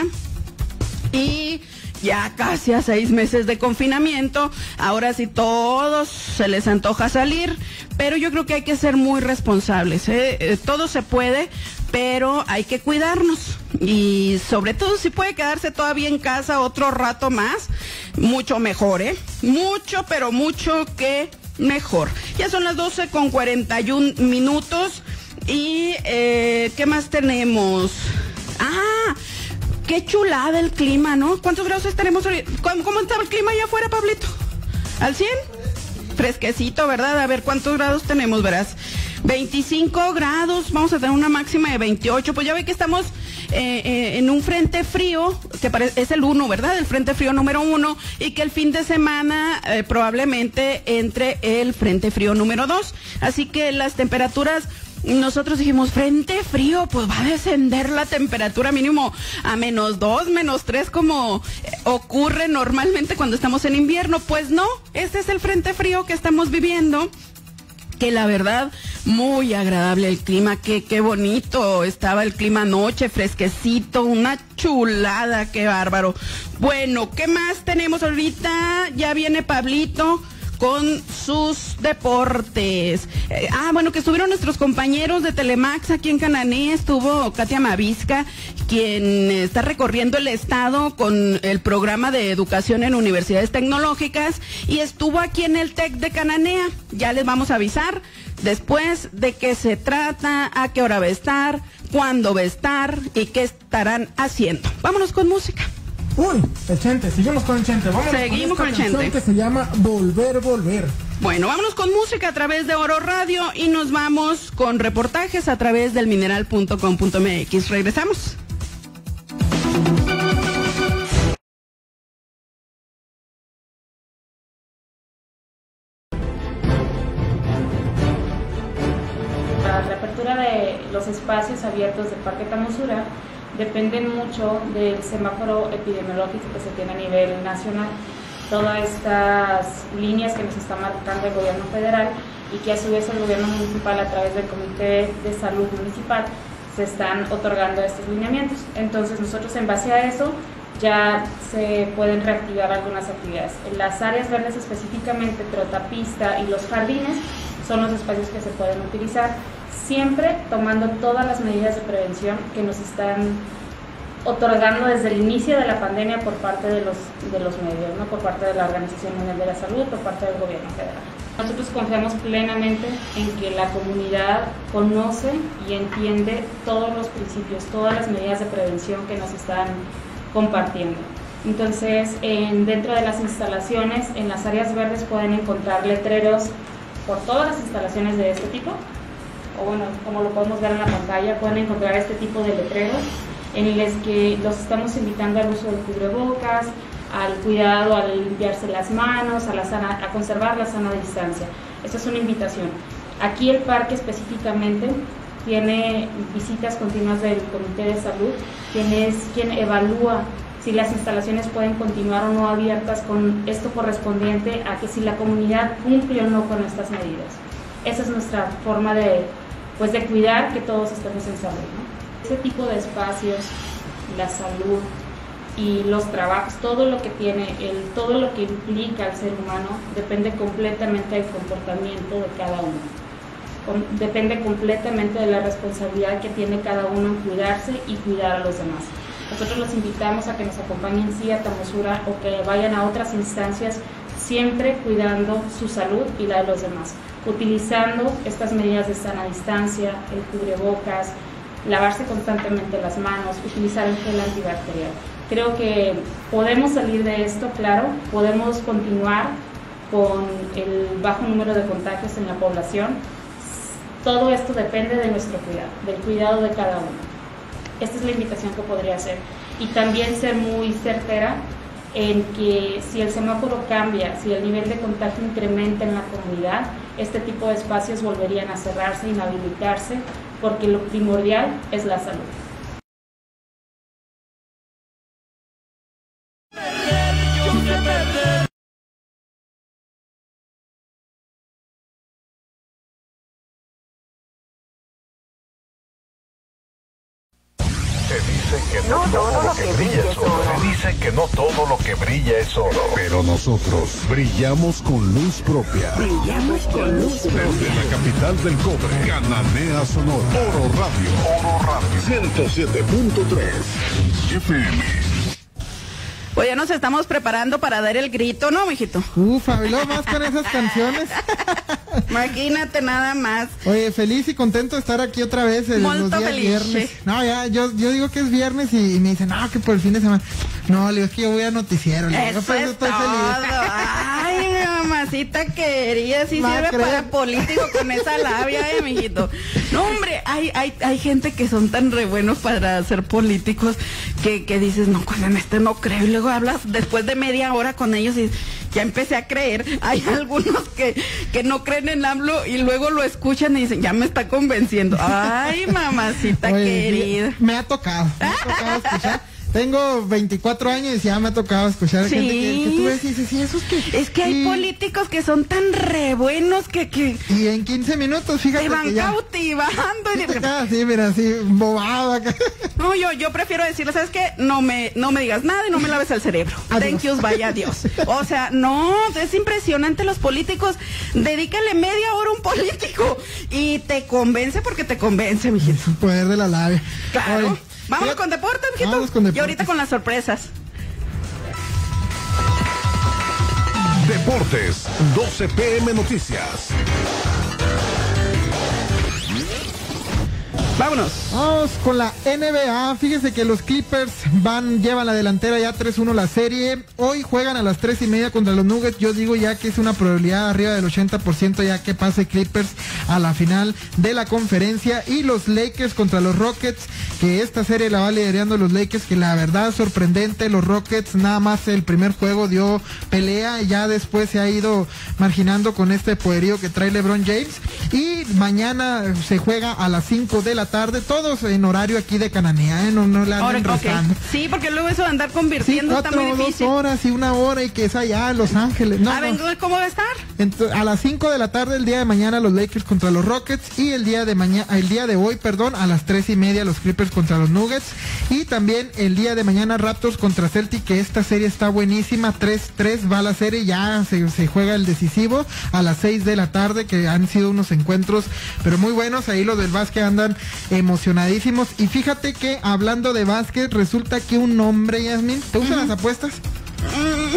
y ya casi a seis meses de confinamiento. Ahora sí todos se les antoja salir, pero yo creo que hay que ser muy responsables, ¿eh? Eh, todo se puede, pero hay que cuidarnos. Y sobre todo si puede quedarse todavía en casa otro rato más, mucho mejor, ¿eh? Mucho, pero mucho que mejor. Ya son las doce con cuarenta y un minutos. Y, eh, ¿qué más tenemos? Ah, qué chulada el clima, ¿no? ¿Cuántos grados estaremos ahorita? ¿Cómo, cómo está el clima allá afuera, Pablito? ¿Al cien? Fresquecito, ¿verdad? A ver, ¿cuántos grados tenemos, verás? veinticinco grados, vamos a tener una máxima de veintiocho. Pues ya ve que estamos eh, eh, en un frente frío, que parece, es el uno, ¿verdad? El frente frío número uno, y que el fin de semana eh, probablemente entre el frente frío número dos. Así que las temperaturas, nosotros dijimos, frente frío, pues va a descender la temperatura mínimo a menos dos, menos tres, como eh, ocurre normalmente cuando estamos en invierno. Pues no, este es el frente frío que estamos viviendo, que la verdad, muy agradable el clima, que qué bonito estaba el clima anoche, fresquecito, una chulada, qué bárbaro. Bueno, ¿qué más tenemos ahorita? Ya viene Pablito con sus deportes. Eh, ah, bueno, que estuvieron nuestros compañeros de Telemax aquí en Canané. Estuvo Katia Mavisca, quien está recorriendo el estado con el programa de educación en universidades tecnológicas, y estuvo aquí en el TEC de Cananea. Ya les vamos a avisar después de qué se trata, a qué hora va a estar, cuándo va a estar y qué estarán haciendo. Vámonos con música. Uy, el Chente, seguimos con el Chente. Vamos Seguimos con, con el esta canción Chente. que se llama Volver, Volver. Bueno, vámonos con música a través de Oro Radio y nos vamos con reportajes a través del mineral punto com punto m x. Regresamos. La reapertura de los espacios abiertos del Parque Tamosura dependen mucho del semáforo epidemiológico que se tiene a nivel nacional. Todas estas líneas que nos está marcando el gobierno federal y que a su vez el gobierno municipal, a través del Comité de Salud Municipal, se están otorgando estos lineamientos. Entonces nosotros, en base a eso, ya se pueden reactivar algunas actividades. En las áreas verdes específicamente, trotapista y los jardines son los espacios que se pueden utilizar, siempre tomando todas las medidas de prevención que nos están otorgando desde el inicio de la pandemia por parte de los, de los medios, ¿no? Por parte de la Organización Mundial de la Salud, por parte del gobierno federal. Nosotros confiamos plenamente en que la comunidad conoce y entiende todos los principios, todas las medidas de prevención que nos están compartiendo. Entonces, en, dentro de las instalaciones, en las áreas verdes pueden encontrar letreros por todas las instalaciones de este tipo, o bueno, como lo podemos ver en la pantalla, pueden encontrar este tipo de letreros en los que los estamos invitando al uso del cubrebocas, al cuidado, al limpiarse las manos, a, la sana, a conservar la sana distancia. Esta es una invitación. Aquí el parque específicamente tiene visitas continuas del Comité de Salud, quien es quien evalúa si las instalaciones pueden continuar o no abiertas, con esto correspondiente a que si la comunidad cumple o no con estas medidas. Esa es nuestra forma de, pues, de cuidar que todos estemos en salud, ¿no? Ese tipo de espacios, la salud y los trabajos, todo lo que tiene, el, todo lo que implica al ser humano, depende completamente del comportamiento de cada uno. Con, depende completamente de la responsabilidad que tiene cada uno en cuidarse y cuidar a los demás. Nosotros los invitamos a que nos acompañen sí a Tamosura o que vayan a otras instancias, siempre cuidando su salud y la de los demás, utilizando estas medidas de sana distancia, el cubrebocas, lavarse constantemente las manos, utilizar el gel antibacterial. Creo que podemos salir de esto, claro, podemos continuar con el bajo número de contagios en la población. Todo esto depende de nuestro cuidado, del cuidado de cada uno. Esta es la invitación que podría hacer. Y también ser muy certera en que si el semáforo cambia, si el nivel de contagio incrementa en la comunidad, este tipo de espacios volverían a cerrarse, inhabilitarse, porque lo primordial es la salud. dice que no, no todo lo que brilla es oro. Se dice que no todo lo que brilla es oro. Pero nosotros brillamos con luz propia. Brillamos con luz propia. Desde la capital del cobre, Cananea Sonora. Oro Radio. Oro Radio. ciento siete punto tres F M. Pues ya nos estamos preparando para dar el grito, ¿no, mijito? Ufa, y luego más con esas canciones. Imagínate nada más. Oye, feliz y contento de estar aquí otra vez en los días feliz. Viernes. No, ya, yo, yo digo que es viernes y, y me dicen, no, que por el fin de semana. No, le digo, es que yo voy a noticiero. Le digo, Eso pues es estoy todo. feliz. Ay, mi mamacita querida, si No sirve creo. para político con esa labia, eh, mijito. No, hombre, hay, hay, hay gente que son tan re buenos para ser políticos que, que dices, no, con este no creo. Y luego hablas después de media hora con ellos y ya empecé a creer. Hay algunos que, que no creen en AMLO y luego lo escuchan y dicen, ya me está convenciendo. Ay, mamacita Oye, querida. Me ha tocado, me ha tocado escuchar. Tengo veinticuatro años y ya me ha tocado escuchar Sí. gente que, que tú ves y dices, sí, esos que... Es que hay y, políticos que son tan re buenos que, que y en quince minutos, fíjate te van que ya... cautivando. Sí, Y te de- quedas así, mira, así, bobado acá. No, yo, yo prefiero decirle, ¿sabes qué? No me, no me digas nada y no me laves el cerebro. Adiós. Thank yous, vaya adiós. O sea, no, es impresionante los políticos. Dedícale media hora a un político y te convence porque te convence, mijito. El poder de la labia. Claro. Oye, Vámonos fíjate- con deportes, mijito. Vámonos con Y deportes. ahorita con las sorpresas. Deportes, doce P M Noticias. Vámonos. Vamos con la N B A. Fíjese que los Clippers van, llevan la delantera ya tres uno la serie. Hoy juegan a las tres y media contra los Nuggets. Yo digo ya que es una probabilidad arriba del ochenta por ciento ya que pase Clippers a la final de la conferencia. Y los Lakers contra los Rockets, que esta serie la va liderando los Lakers, que la verdad sorprendente. Los Rockets nada más el primer juego dio pelea y ya después se ha ido marginando con este poderío que trae LeBron James. Y mañana se juega a las cinco de la tarde, todos en horario aquí de Cananea, ¿eh? no, no le Ahora, anden ok. rezando. Sí, porque luego eso de andar Sí, convirtiendo está cuatro muy o dos difícil. horas y una hora y que es allá en Los Ángeles. No, A no. ver, entonces, ¿cómo va a estar? Ento- a las cinco de la tarde el día de mañana los Lakers contra los Rockets y el día de mañana, el día de hoy, perdón, a las tres y media los Clippers contra los Nuggets y también el día de mañana Raptors contra Celtic, que esta serie está buenísima, tres tres va la serie, ya se, se juega el decisivo a las seis de la tarde, que han sido unos encuentros pero muy buenos, ahí los del básquet andan emocionadísimos. Y fíjate que hablando de básquet, resulta que un hombre, Yasmin, ¿te gustan las apuestas? Mm,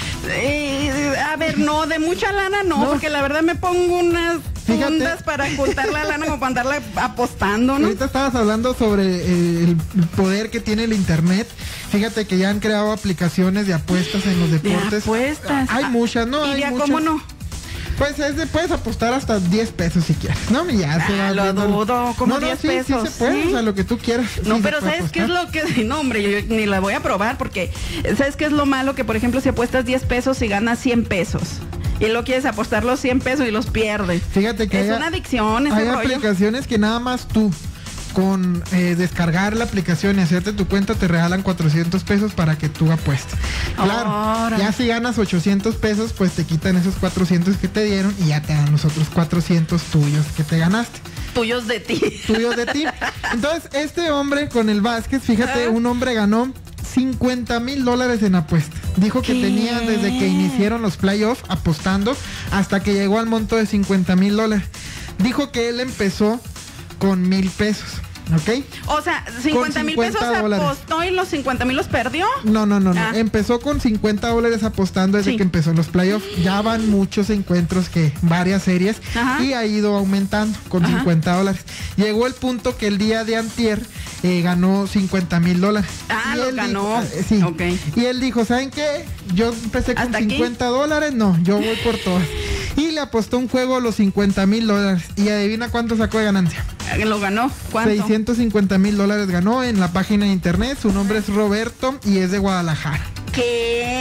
eh, a ver, no, de mucha lana no, No. porque la verdad me pongo unas Fíjate. fundas para juntar la lana como para andarla apostando, ¿no? Ahorita estabas hablando sobre eh, el poder que tiene el internet. Fíjate que ya han creado aplicaciones de apuestas en los De deportes. apuestas. Hay Ah, muchas, ¿no? ¿Y Hay de muchas. cómo no? Pues es de, puedes apostar hasta diez pesos si quieres, ¿no? Y ya se Ah, va lo viendo- dudo, como no, no, diez sí, pesos, Sí se puede, ¿sí? o sea, lo que tú quieras. No, sí se pero puede ¿sabes qué es apostar. lo que...? No, hombre, yo, yo ni la voy a probar porque... ¿Sabes qué es lo malo? Que, por ejemplo, si apuestas diez pesos y ganas cien pesos. Y luego quieres apostar los cien pesos y los pierdes. Fíjate que Es hay- una adicción ese Hay rollo. aplicaciones que nada más tú, con eh, descargar la aplicación y hacerte tu cuenta, te regalan cuatrocientos pesos para que tú apuestes. Claro, Ahora. ya si ganas ochocientos pesos, pues te quitan esos cuatrocientos que te dieron y ya te dan los otros cuatrocientos tuyos que te ganaste. Tuyos de ti. Tuyos de ti. Entonces, este hombre con el básquet, fíjate, Ah. un hombre ganó cincuenta mil dólares en apuestas. Dijo que ¿Qué? tenía desde que iniciaron los playoffs apostando hasta que llegó al monto de cincuenta mil dólares. Dijo que él empezó con mil pesos, ¿ok? O sea, cincuenta mil pesos cincuenta dólares. apostó y los cincuenta mil los perdió. No, no, no, no. Ah. Empezó con cincuenta dólares apostando desde Sí. que empezó los playoffs. Ya van muchos encuentros, que varias series, Ajá. y ha ido aumentando con Ajá. cincuenta dólares. Llegó el punto que el día de antier eh, ganó cincuenta mil dólares. Ah, Y lo él ganó. dijo- eh, sí. Ok. Y él dijo, ¿saben qué? Yo empecé con ¿Hasta aquí? cincuenta dólares, no, yo voy por todas. Y le apostó un juego a los cincuenta mil dólares. Y adivina cuánto sacó de ganancia. Eh, Lo ganó. ¿Cuánto? seiscientos cincuenta mil dólares ganó en la página de internet. Su nombre es Roberto y es de Guadalajara. ¿Qué?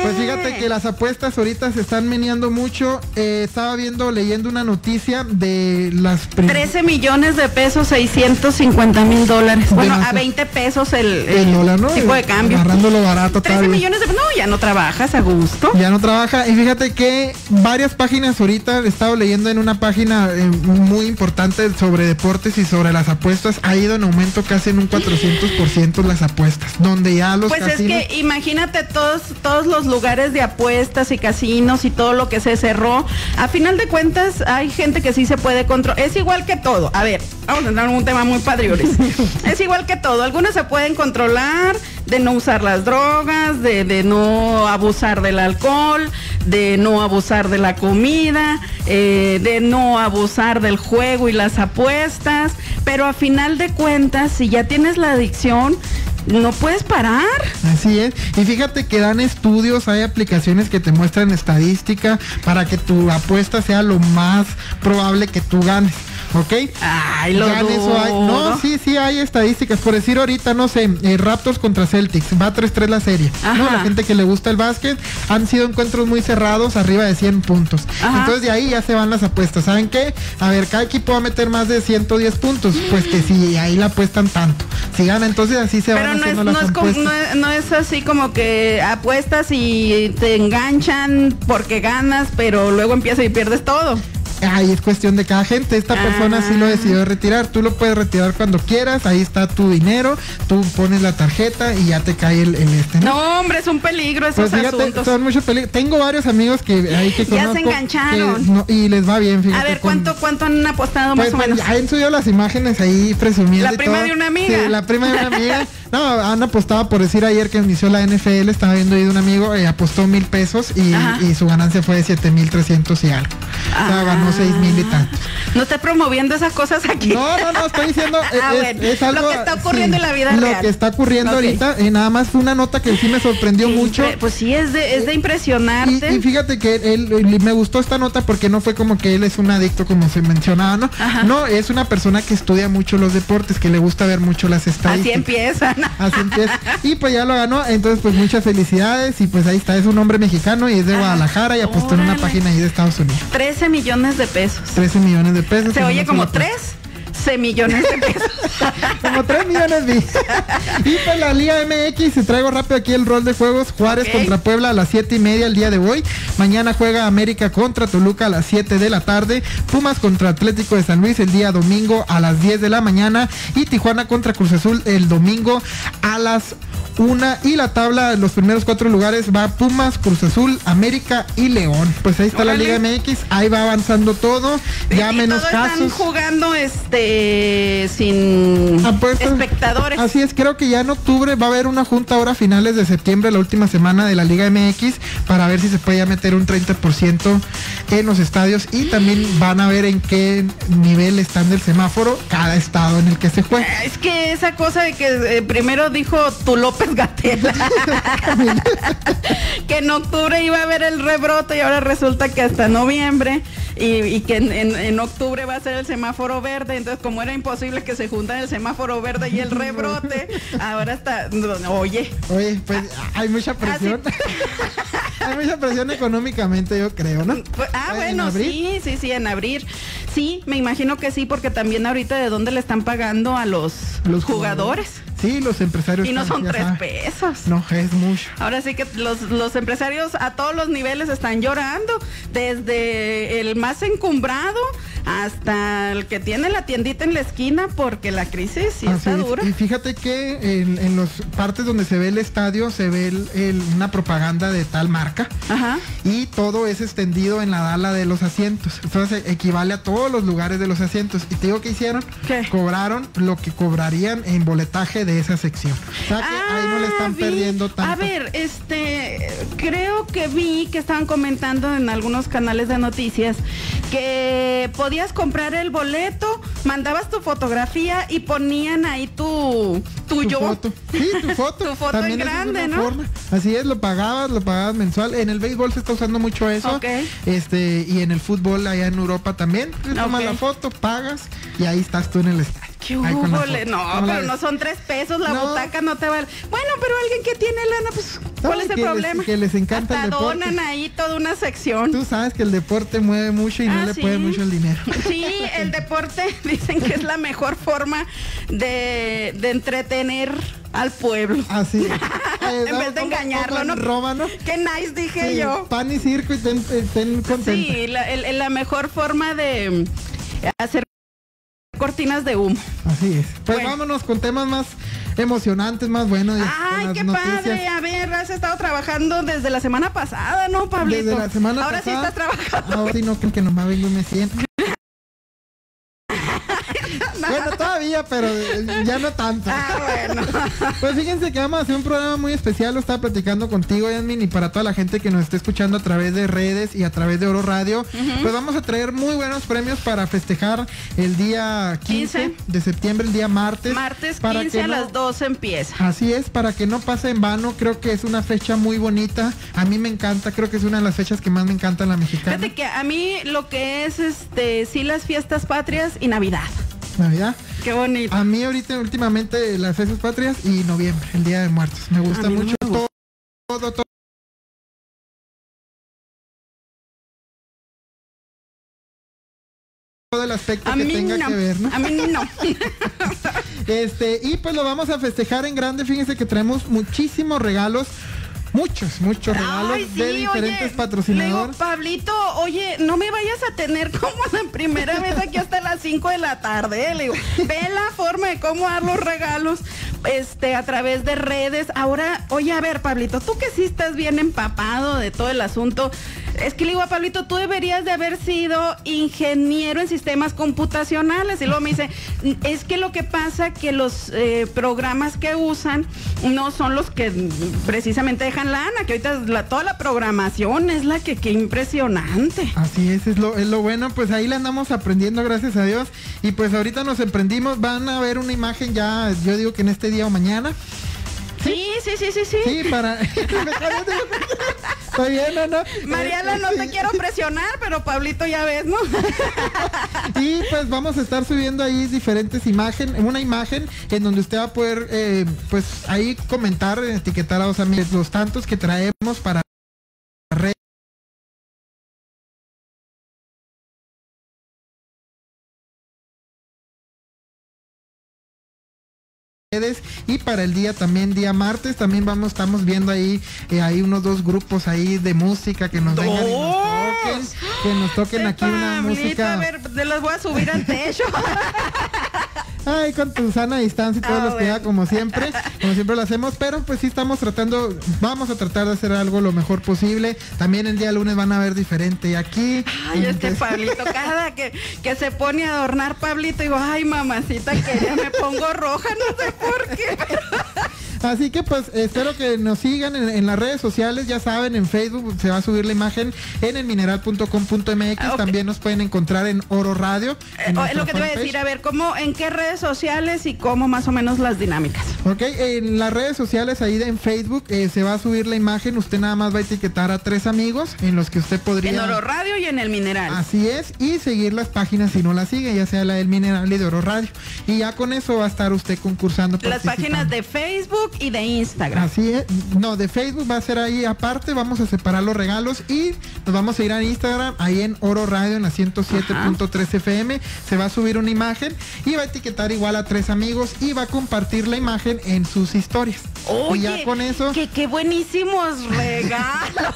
Pues fíjate que las apuestas ahorita se están meneando mucho. Eh, estaba viendo, leyendo una noticia de las... prim- trece millones de pesos, seiscientos cincuenta mil dólares. Bueno, Demasiado. a veinte pesos el, el, el dólar, ¿no? tipo de cambio. Agarrándolo barato trece todavía. millones de... No, ya no trabajas a gusto. Ya no trabaja. Y fíjate que varias páginas ahorita, he estado leyendo en una página eh, muy importante sobre deportes y sobre las apuestas, ha ido en aumento casi en un cuatrocientos por ciento las apuestas, donde ya los Pues casinos... es que imagínate todos, todos los lugares de apuestas y casinos y todo lo que se cerró. A final de cuentas hay gente que sí se puede controlar. Es igual que todo. A ver, vamos a entrar en un tema muy padriones. Es igual que todo. Algunos se pueden controlar de no usar las drogas, de, de no abusar del alcohol, de no abusar de la comida, eh, de no abusar del juego y las apuestas. Pero a final de cuentas, si ya tienes la adicción, no puedes parar. Así es, y fíjate que dan estudios, hay aplicaciones que te muestran estadística para que tu apuesta sea lo más probable que tú ganes, ¿ok? Ay, lo Ganes o hay- dudo. No, sí, sí hay estadísticas, por decir ahorita, no sé, eh, Raptors contra Celtics, va tres tres la serie, ¿no? Ajá. La gente que le gusta el básquet, han sido encuentros muy cerrados, arriba de cien puntos. Ajá. Entonces de ahí ya se van las apuestas, ¿saben qué? A ver, cada equipo va a meter más de ciento diez puntos, pues que sí, ahí la apuestan tanto. Si gana, entonces así se Pero van no es, haciendo no, las es como- apuestas. no es- no es así como que apuestas y te enganchan porque ganas, pero luego empiezas y pierdes todo. Ay, es cuestión de cada gente. Esta persona sí lo decidió retirar. Tú lo puedes retirar cuando quieras. Ahí está tu dinero. Tú pones la tarjeta y ya te cae el, el este, ¿no? No, hombre, es un peligro esos Pues fíjate, asuntos. son mucho peligro. Tengo varios amigos que ahí que Ya se conozco engancharon. que no- y les va bien, fíjate. A ver, con- ¿cuánto, cuánto han apostado Pues, más o menos? ya han subido las imágenes ahí presumiendo. La y prima todo. de una amiga. Sí, la prima de una amiga. No, han apostado, por decir, ayer que inició la N F L, estaba viendo ahí de un amigo, eh, apostó mil pesos y, Ajá. y su ganancia fue de siete mil trescientos y algo. O sea, Ah. ganó seis mil y tantos. No estés promoviendo esas cosas aquí. No, no, no, estoy diciendo eh, Ah, es, bueno, es algo lo que está ocurriendo sí, en la vida lo real. que está ocurriendo Ok. ahorita, eh, nada más fue una nota que sí me sorprendió Sí, mucho. Pues sí, es de, es de Y, impresionarte. y fíjate que él, él- me gustó esta nota porque no fue como que él es un adicto como se mencionaba, ¿no? Ajá. No, es una persona que estudia mucho los deportes, que le gusta ver mucho las Así estadísticas. empiezan. Así empieza. Y pues ya lo ganó, entonces pues muchas felicidades y pues ahí está, es un hombre mexicano y es de Ah, Guadalajara y apostó en una órale. página ahí de Estados Unidos. trece millones de pesos. trece millones de pesos. Se y oye no como la apuesta. tres se millones de pesos. Como tres millones de... Y pues la Liga M X, se traigo rápido aquí el rol de juegos. Juárez Ok. contra Puebla a las siete y media el día de hoy. Mañana juega América contra Toluca a las siete de la tarde. Pumas contra Atlético de San Luis el día domingo a las diez de la mañana. Y Tijuana contra Cruz Azul el domingo a las una. Y la tabla, los primeros cuatro lugares va Pumas, Cruz Azul, América y León. Pues ahí está la Órale. Liga M X, ahí va avanzando todo. Ya Y menos todo están casos. jugando este sin Apuestas. espectadores. Así es, creo que ya en octubre va a haber una junta ahora a finales de septiembre, la última semana de la Liga M X, para ver si se puede ya meter un treinta por ciento en los estadios y también van a ver en qué nivel están del semáforo cada estado en el que se juega. Es que esa cosa de que eh, primero dijo tu López Gatela que en octubre iba a haber el rebrote y ahora resulta que hasta noviembre y, y que en, en- en octubre va a ser el semáforo verde, entonces como era imposible que se juntan el semáforo verde y el rebrote, ahora está, no, oye, Oye, pues hay mucha presión. Hay mucha presión económicamente, yo creo, ¿no? Pues, ah, ¿En bueno, abril? sí, sí, sí, en abril. Sí, me imagino que sí, porque también ahorita de dónde le están pagando a los, Los jugadores. Sí, los empresarios. Y no están, son ya tres saben. pesos. No, es mucho. Ahora sí que los, los empresarios a todos los niveles están llorando, desde el más encumbrado hasta el que tiene la tiendita en la esquina, porque la crisis sí Así está es. dura. Y fíjate que en, en las partes donde se ve el estadio se ve el- el- una propaganda de tal marca Ajá. y todo es extendido en la dala de los asientos. Entonces equivale a todos los lugares de los asientos. Y te digo que hicieron, ¿Qué? cobraron lo que cobrarían en boletaje de esa sección. O sea que ahí no le están Ah, vi. perdiendo tanto. A ver, este, creo que vi que estaban comentando en algunos canales de noticias que podías comprar el boleto, mandabas tu fotografía y ponían ahí tu Tu tuyo. foto. Sí, tu foto. Tu foto También en esa es grande, una ¿no? forma. Así es, lo pagabas, lo pagabas mensual. En el béisbol se está usando mucho eso. Ok. Este, y en el fútbol allá en Europa también. Te tomas Ok. la foto, pagas y ahí estás tú en el estadio. ¿Qué hubo? No, pero no son tres pesos, la no. butaca no te vale. Bueno, pero alguien que tiene lana, pues, ¿cuál es el que problema? Les, que les encanta Hasta el deporte. donan ahí toda una sección. Tú sabes que el deporte mueve mucho y ah, no le ¿sí? puede mucho el dinero. Sí, el deporte dicen que es la mejor forma de, de entretener al pueblo. Así. Eh, en vez de engañarlo, ¿no? Rómano. Qué nice, dije sí, yo. Pan y circo y ten, ten contenta. Sí, la, el, la mejor forma de hacer cortinas de humo. Así es. Pues bueno. vámonos con temas más emocionantes, más buenos. Ay, qué noticias. Padre. A ver, has estado trabajando desde la semana pasada, ¿no, Pablito? Desde la semana Ahora pasada. Ahora sí estás trabajando. Ahora sí, no, que nomás vengo y me siento. Bueno, todavía, pero ya no tanto. Ah, bueno. Pues fíjense que vamos a hacer un programa muy especial. Lo estaba platicando contigo, Yasmin, y para toda la gente que nos esté escuchando a través de redes y a través de Oro Radio. Uh-huh. Pues vamos a traer muy buenos premios para festejar el día quince, quince de septiembre, el día martes. Martes quince a no, las doce empieza. Así es, para que no pase en vano. Creo que es una fecha muy bonita. A mí me encanta, creo que es una de las fechas que más me encanta en la mexicana. Fíjate que a mí lo que es, este, sí, las fiestas patrias y Navidad. Navidad. Qué bonito. A mí ahorita últimamente las fiestas patrias y noviembre, el Día de Muertos. Me gusta mucho me gusta. todo, todo, todo. Todo el aspecto a que mí tenga no. que ver, ¿no? A mí no. Este, y pues lo vamos a festejar en grande. Fíjense que traemos muchísimos regalos. Muchos, muchos regalos Ay, sí, de diferentes oye, patrocinadores. Digo, Pablito, oye, no me vayas a tener como la primera vez aquí hasta las cinco de la tarde. ¿eh? Le digo, ve la forma de cómo dar los regalos este, a través de redes. Ahora, oye, a ver, Pablito, tú que sí estás bien empapado de todo el asunto. Es que le digo a Pablito, tú deberías de haber sido ingeniero en sistemas computacionales. Y luego me dice, es que lo que pasa que los eh, programas que usan no son los que precisamente dejan lana, que ahorita la, toda la programación es la que, qué impresionante. Así es, es lo, es lo bueno, pues ahí la andamos aprendiendo, gracias a Dios. Y pues ahorita nos emprendimos, van a ver una imagen ya, yo digo que en este día o mañana. Sí, sí, sí, sí, sí. Sí, para... Está bien, ¿no? Mariana, no te quiero presionar, pero Pablito ya ves, ¿no? Y pues vamos a estar subiendo ahí diferentes imágenes, una imagen en donde usted va a poder, eh, pues ahí comentar, etiquetar a los amigos, los tantos que traemos para redes. Y para el día también, día martes, también vamos, estamos viendo ahí, eh, hay unos dos grupos ahí de música que nos vengan y nos toquen, que nos toquen sí, aquí una Pablito, música. A ver, te los voy a subir al techo. Ay, con tu sana distancia y todo ah, los bueno. queda como siempre, como siempre lo hacemos, pero pues sí estamos tratando, vamos a tratar de hacer algo lo mejor posible. También el día lunes van a ver diferente aquí. Ay, este pues... Pablito, cada que, que se pone a adornar Pablito, digo, ay, mamacita, que ya me pongo roja, no sé por qué. Pero... Así que pues espero que nos sigan en, en las redes sociales, ya saben, en Facebook se va a subir la imagen en el mineral punto com punto m x, okay. También nos pueden encontrar en Oro Radio. En eh, lo que te voy a decir, a ver, ¿cómo, en qué redes sociales y cómo más o menos las dinámicas? Ok, en las redes sociales ahí de, en Facebook eh, se va a subir la imagen, usted nada más va a etiquetar a tres amigos en los que usted podría... En Oro Radio y en el Mineral. Así es, y seguir las páginas si no las sigue, ya sea la del Mineral y de Oro Radio. Y ya con eso va a estar usted concursando. Las páginas de Facebook y de Instagram. Así es, no, de Facebook va a ser ahí aparte, vamos a separar los regalos y nos vamos a ir a Instagram, ahí en Oro Radio, en la ciento siete punto tres F M, se va a subir una imagen y va a etiquetar igual a tres amigos y va a compartir la imagen en sus historias. Oye, y ya con eso... ¡Qué, qué buenísimos regalos!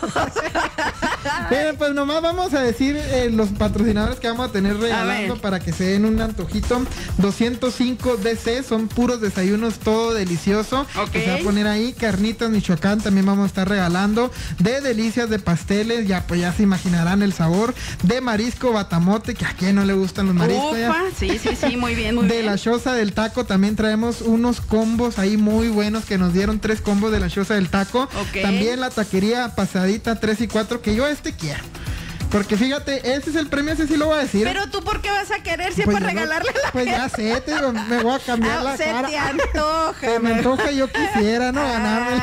Pero pues nomás vamos a decir eh, los patrocinadores que vamos a tener regalando a para que se den un antojito. doscientos cinco D C, son puros desayunos, todo delicioso. Okay. Se va a poner ahí, Carnitas Michoacán, también vamos a estar regalando. De delicias de pasteles, ya pues ya se imaginarán el sabor. De marisco Batamote, que a quien no le gustan los mariscos. Ufa, ya. sí, sí, sí, muy bien, muy de bien. La Choza del Taco también traemos unos combos ahí muy buenos que nos dieron tres combos de La Choza del Taco. Okay. También la taquería Pasadita tres y cuatro, que yo este quiero. Porque fíjate, ese es el premio, ese sí lo voy a decir. Pero tú, ¿por qué vas a querer siempre pues regalarle no, a la Pues gente? ya sé, te digo, me voy a cambiar ah, la se cara. te antoja. Se me antoja, yo quisiera, ¿no? Ganarme.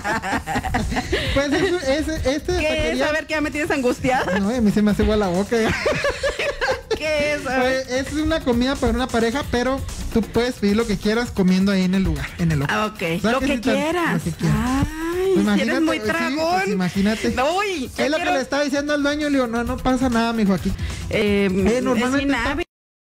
Pues ese, ese, este ¿Qué taquería... es? A ver, que ya me tienes angustiada. No, a mí se me hace igual la boca. ¿Qué es? Pues, es una comida para una pareja, pero tú puedes pedir lo que quieras comiendo ahí en el lugar, en el local. Ah, ok. O sea, Lo que que, sí, tan- quieras. lo que quieras. Ay, Pues si eres muy sí, tragón. pues imagínate. Uy, ya Es lo quiero- que le estaba diciendo al dueño, le digo, no, no pasa nada, mijo, aquí. Eh, Eh, normalmente es está- inhábil.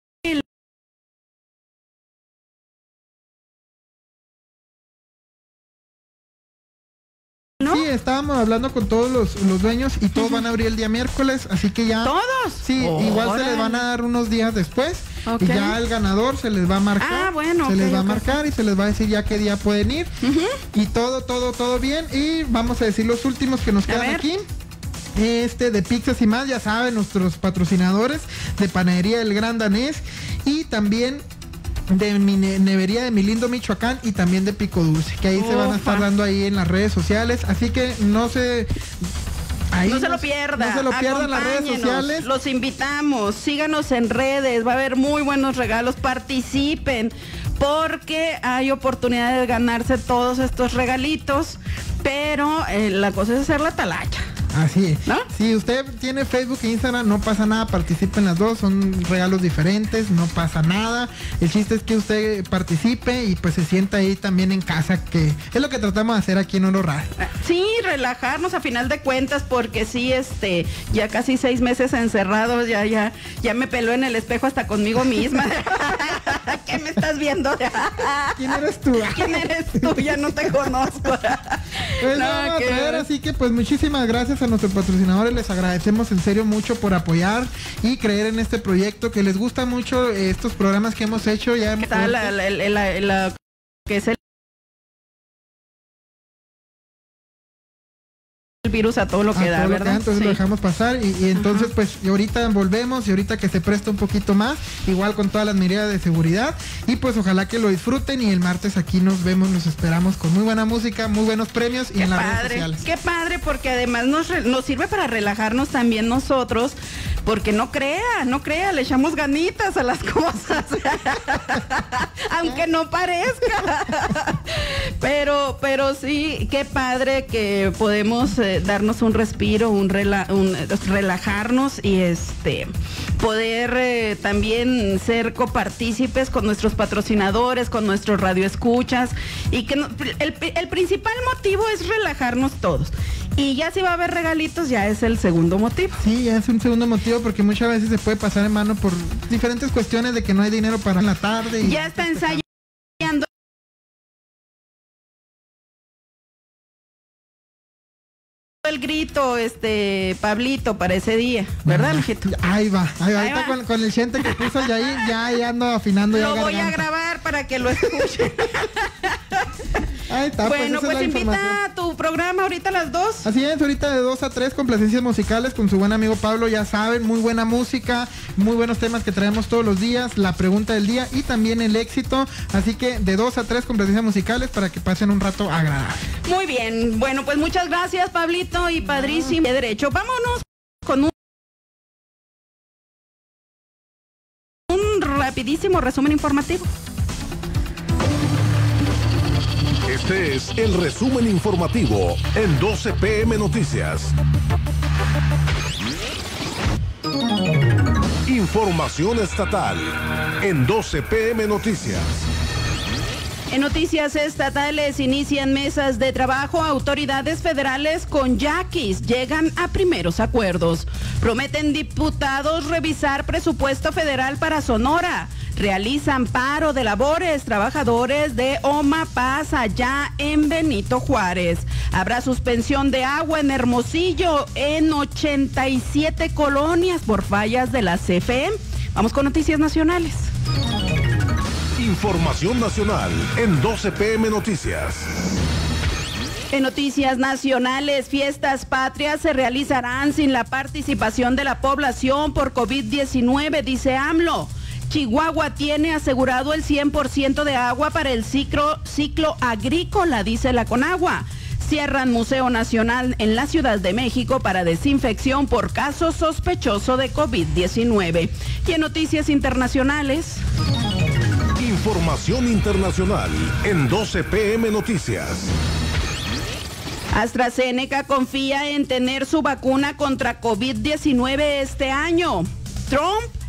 ¿No? Sí, estábamos hablando con todos los, los dueños y todos van a abrir el día miércoles, así que ya... ¿Todos? Sí, igual se les Órale. van a dar unos días después Ok. y ya el ganador se les va a marcar. Ah, bueno, Se ok, les va a ok. marcar y se les va a decir ya qué día pueden ir. Y todo, todo, todo bien. Y vamos a decir los últimos que nos A quedan ver. aquí. Este de pizzas y más, ya saben, nuestros patrocinadores de Panadería El Gran Danés y también de mi ne- nevería de Mi Lindo Michoacán y también de Pico Dulce, que ahí se van a estar Ufa. dando ahí en las redes sociales, así que no se ahí No se lo pierda. no se lo pierdan las redes Acompáñenos, sociales. Los invitamos. Síganos en redes. Va a haber muy buenos regalos. Participen. Porque hay oportunidad de ganarse todos estos regalitos. Pero eh, la cosa es hacer la talacha. Así es. ¿No? Si usted tiene Facebook e Instagram, no pasa nada, participen las dos, son regalos diferentes, no pasa nada. El chiste es que usted participe y pues se sienta ahí también en casa, que es lo que tratamos de hacer aquí en Oro Radio. Sí, relajarnos a final de cuentas, porque sí, este, ya casi seis meses encerrados, ya, ya, ya me peló en el espejo hasta conmigo misma. ¿Qué me estás viendo? ¿Quién eres tú? ¿Quién eres tú? Ya no te conozco. Pues No, vamos a qué- traer, así que pues muchísimas gracias a nuestros patrocinadores, les agradecemos en serio mucho por apoyar y creer en este proyecto, que les gusta mucho eh, estos programas que hemos hecho. Ya hemos Está la, la- la- la- la- que es el el virus a todo lo que a da, todo lo que ¿verdad? da, entonces Sí. lo dejamos pasar y, y entonces Ajá. pues y ahorita volvemos y ahorita que se presta un poquito más, igual con todas las medidas de seguridad y pues ojalá que lo disfruten y el martes aquí nos vemos, nos esperamos con muy buena música, muy buenos premios y Qué en las redes padre, sociales. qué padre, porque además nos, re- nos sirve para relajarnos también nosotros, porque no crea, no crea, le echamos ganitas a las cosas, aunque no parezca. pero, pero sí, qué padre que podemos eh, darnos un respiro, un, rela- un eh, relajarnos y este poder eh, también ser copartícipes con nuestros patrocinadores, con nuestros radioescuchas y que no- el, el principal motivo es relajarnos todos. Y ya si va a haber regalitos, ya es el segundo motivo. Sí, ya es un segundo motivo porque muchas veces se puede pasar en mano por diferentes cuestiones de que no hay dinero para la tarde. Y Ya está ensayando el grito, este, Pablito, para ese día, ¿verdad, mijito? Ahí va, ahí va. Ahí Ahorita va. Con, con el gente que puso ya ahí, ya, ya ando afinando ya Lo voy a garganta. grabar para que lo escuchen. Ahí está, Bueno, pues, esa pues es la información. invita a tu programa ahorita a las dos. Así es, ahorita de dos a tres complacencias musicales con su buen amigo Pablo, ya saben, muy buena música, muy buenos temas que traemos todos los días, la pregunta del día y también el éxito, así que de dos a tres complacencias musicales para que pasen un rato agradable. Muy bien, bueno, pues muchas gracias, Pablito y padrísimo de derecho. Vámonos con un, un rapidísimo resumen informativo. Este es el resumen informativo en doce pe eme Noticias. Información estatal en doce pe eme Noticias. En noticias estatales inician mesas de trabajo. Autoridades federales con yaquis llegan a primeros acuerdos. Prometen diputados revisar presupuesto federal para Sonora. Realizan paro de labores trabajadores de Oma Paz allá en Benito Juárez. Habrá suspensión de agua en Hermosillo en ochenta y siete colonias por fallas de la C F E. Vamos con noticias nacionales. Información nacional en doce pe eme Noticias. En noticias nacionales, fiestas patrias se realizarán sin la participación de la población por COVID diecinueve, dice AMLO. Chihuahua tiene asegurado el cien por ciento de agua para el ciclo, ciclo agrícola, dice la Conagua. Cierran Museo Nacional en la Ciudad de México para desinfección por caso sospechoso de COVID diecinueve. Y en noticias internacionales... Información internacional en doce pe eme Noticias. AstraZeneca confía en tener su vacuna contra COVID diecinueve este año. Trump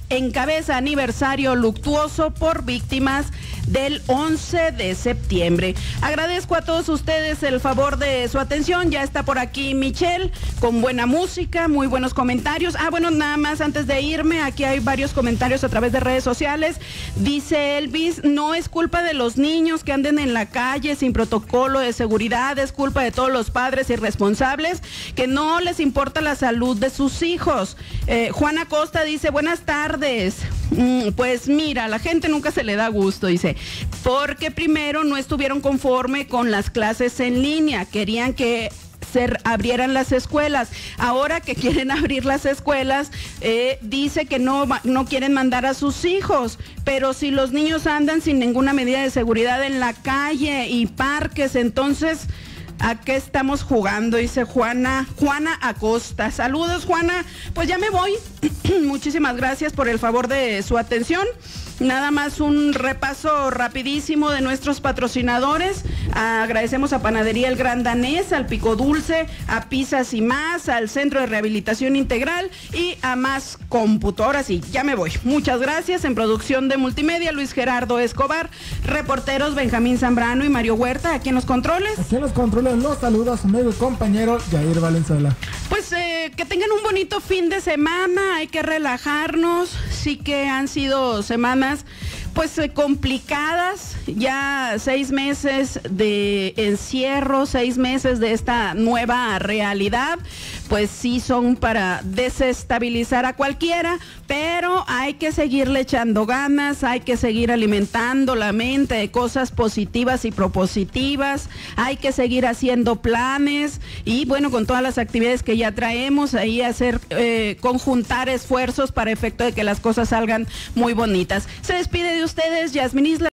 encabeza aniversario luctuoso por víctimas del once de septiembre. Agradezco a todos ustedes el favor de su atención. Ya está por aquí Michelle con buena música, muy buenos comentarios. Ah, bueno, nada más antes de irme, aquí hay varios comentarios a través de redes sociales. Dice Elvis, no es culpa de los niños que anden en la calle sin protocolo de seguridad, es culpa de todos los padres irresponsables que no les importa la salud de sus hijos. Eh, Juana Costa dice, buenas tardes. Mm, pues mira, a la gente nunca se le da gusto, dice, porque primero no estuvieron conforme con las clases en línea, querían que se abrieran las escuelas. Ahora que quieren abrir las escuelas, eh, dice que no, no quieren mandar a sus hijos, pero si los niños andan sin ninguna medida de seguridad en la calle y parques, entonces ¿a qué estamos jugando? Dice Juana, Juana Acosta. Saludos, Juana. Pues ya me voy. Muchísimas gracias por el favor de su atención. Nada más un repaso rapidísimo de nuestros patrocinadores. Agradecemos a Panadería El Gran Danés, al Pico Dulce, a Pizzas y Más, al Centro de Rehabilitación Integral y a Más Cómputo. Ahora sí, ya me voy. Muchas gracias. En producción de multimedia, Luis Gerardo Escobar. Reporteros, Benjamín Zambrano y Mario Huerta. Aquí en los controles. Aquí en los controles los saluda su amigo y compañero Jair Valenzuela. Pues eh, que tengan un bonito fin de semana. Hay que relajarnos. Sí que han sido semanas pues eh, complicadas, ya seis meses de encierro, seis meses de esta nueva realidad, pues sí son para desestabilizar a cualquiera, pero hay que seguirle echando ganas, hay que seguir alimentando la mente de cosas positivas y propositivas, hay que seguir haciendo planes y bueno, con todas las actividades que ya traemos, ahí hacer, eh, conjuntar esfuerzos para efecto de que las cosas salgan muy bonitas. Se despide de ustedes Yasmín Islas.